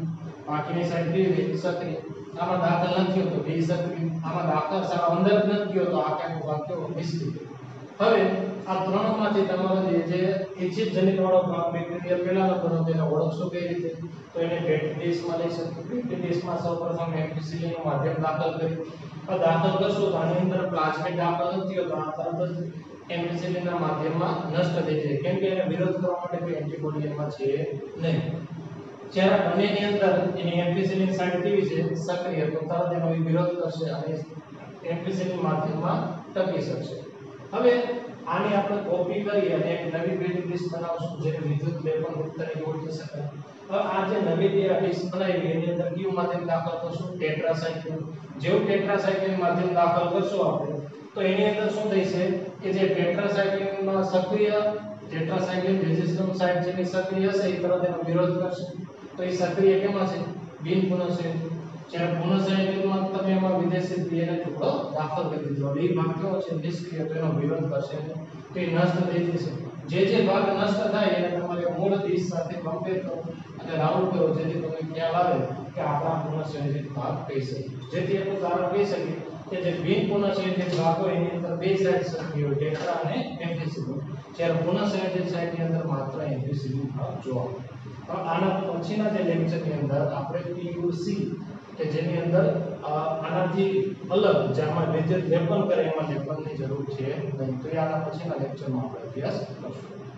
Speaker 1: બાકીની સાઈડ કેવી સક્રિય. આમાં દાખલ નથી થયો તો બી સક્રિય, આમાં દાખલ સાવ અંદર નથી થયો તો આ કાંઈક વાક્ય નિષ્ક્રિય. હવે આ ત્રણમાંથી તમારો જે જે એસિડ જનિત વાળો ભાગ બેક્ટેરિયા પહેલા નંબરનો તેને ઓળખશો કઈ રીતે? તો એને પેટી ડીશમાં લઈ શકો. પેટી ડીશમાં સૌપ્રથમ એમ્ફિસિલિન નું માધ્યમ દાખલ કરી. આ દાખલ કરશો તો આની અંદર પ્લાઝમિડ દાખલ નથી થયો તો આ તરત જ એમ્ફિસિલિન ના માધ્યમમાં નષ્ટ થઈ જાય, કેમ કે એને વિરોધ કરવા માટે કોઈ એન્ટીબોડી એમાં છે નહીં. જ્યારે બંનેની અંદર એની એમ્ફિસિલિન સાઇટ કેવી છે સક્રિય, તો તરત એનો વિરોધ કરશે અને એમ્ફિસિલિન માધ્યમમાં ટકી શકશે. હવે આની આપણે કોપી કરી અને એક નવી પેટી ડીશ બનાવશું જેને વિદ્યુત લેપન રૂપ તરીકે ઓળખી શકાય. હવે આ જે નવી ડીશ બનાવી એની અંદર કયું માધ્યમ દાખલ કરશું? ટેટ્રાસાયક્લિન. જેવું ટેટ્રાસાયક્લિન માધ્યમ દાખલ કરશું આપણે તો એની અંદર શું થશે કે જે ટેટ્રાસાયક્લિનમાં સક્રિય ટેટ્રાસાયક્લિન રેઝિસ્ટન્સ સાઇટ જેની સક્રિય હશે એ તરત એનો વિરોધ કરશે. તો એ સક્રિય કેમાં છે? બિન પુનઃસંયોજિત. જ્યારે પુનઃસંયોજિતમાં તમે એમાં વિદેશી ક્રિયાને ટુકડો દાખલ કરી દીધો, એ ભાગ કેવો છે? નિષ્ક્રિય, તો એનો વિરોધ કરશે તો એ નષ્ટ થઈ જશે. જે જે ભાગ નષ્ટ થાય એને તમારે મૂળ ડીશ સાથે કમ્પેર કરો અને રાઉન્ડ કરો, જેથી તમને ખ્યાલ આવે કે આપણા પુનઃસંયોજિત ભાગ કઈ છે. જેથી એક ઉદાહરણ કહી શકીએ કે જે બિન પુનઃસંયોજિત ભાગ હોય એની અંદર બે સાઇટ સક્રિય હોય, ટેટ્રા અને એમ્ફિસિલિન. જ્યારે પુનઃસંયોજિત સાઇટની અંદર માત્ર એમ્ફિસિલિન ભાગ જોવા મળે. આના પછીના જે લેક્ચરની અંદર આપણે પીયુસી કે જેની અંદર આનાથી અલગ જેમાં વિદ્યુત લેપન કરે એમાં લેપનની જરૂર છે નહીં, તો એ આના પછીના લેક્ચરમાં આપણે અભ્યાસ કરશું.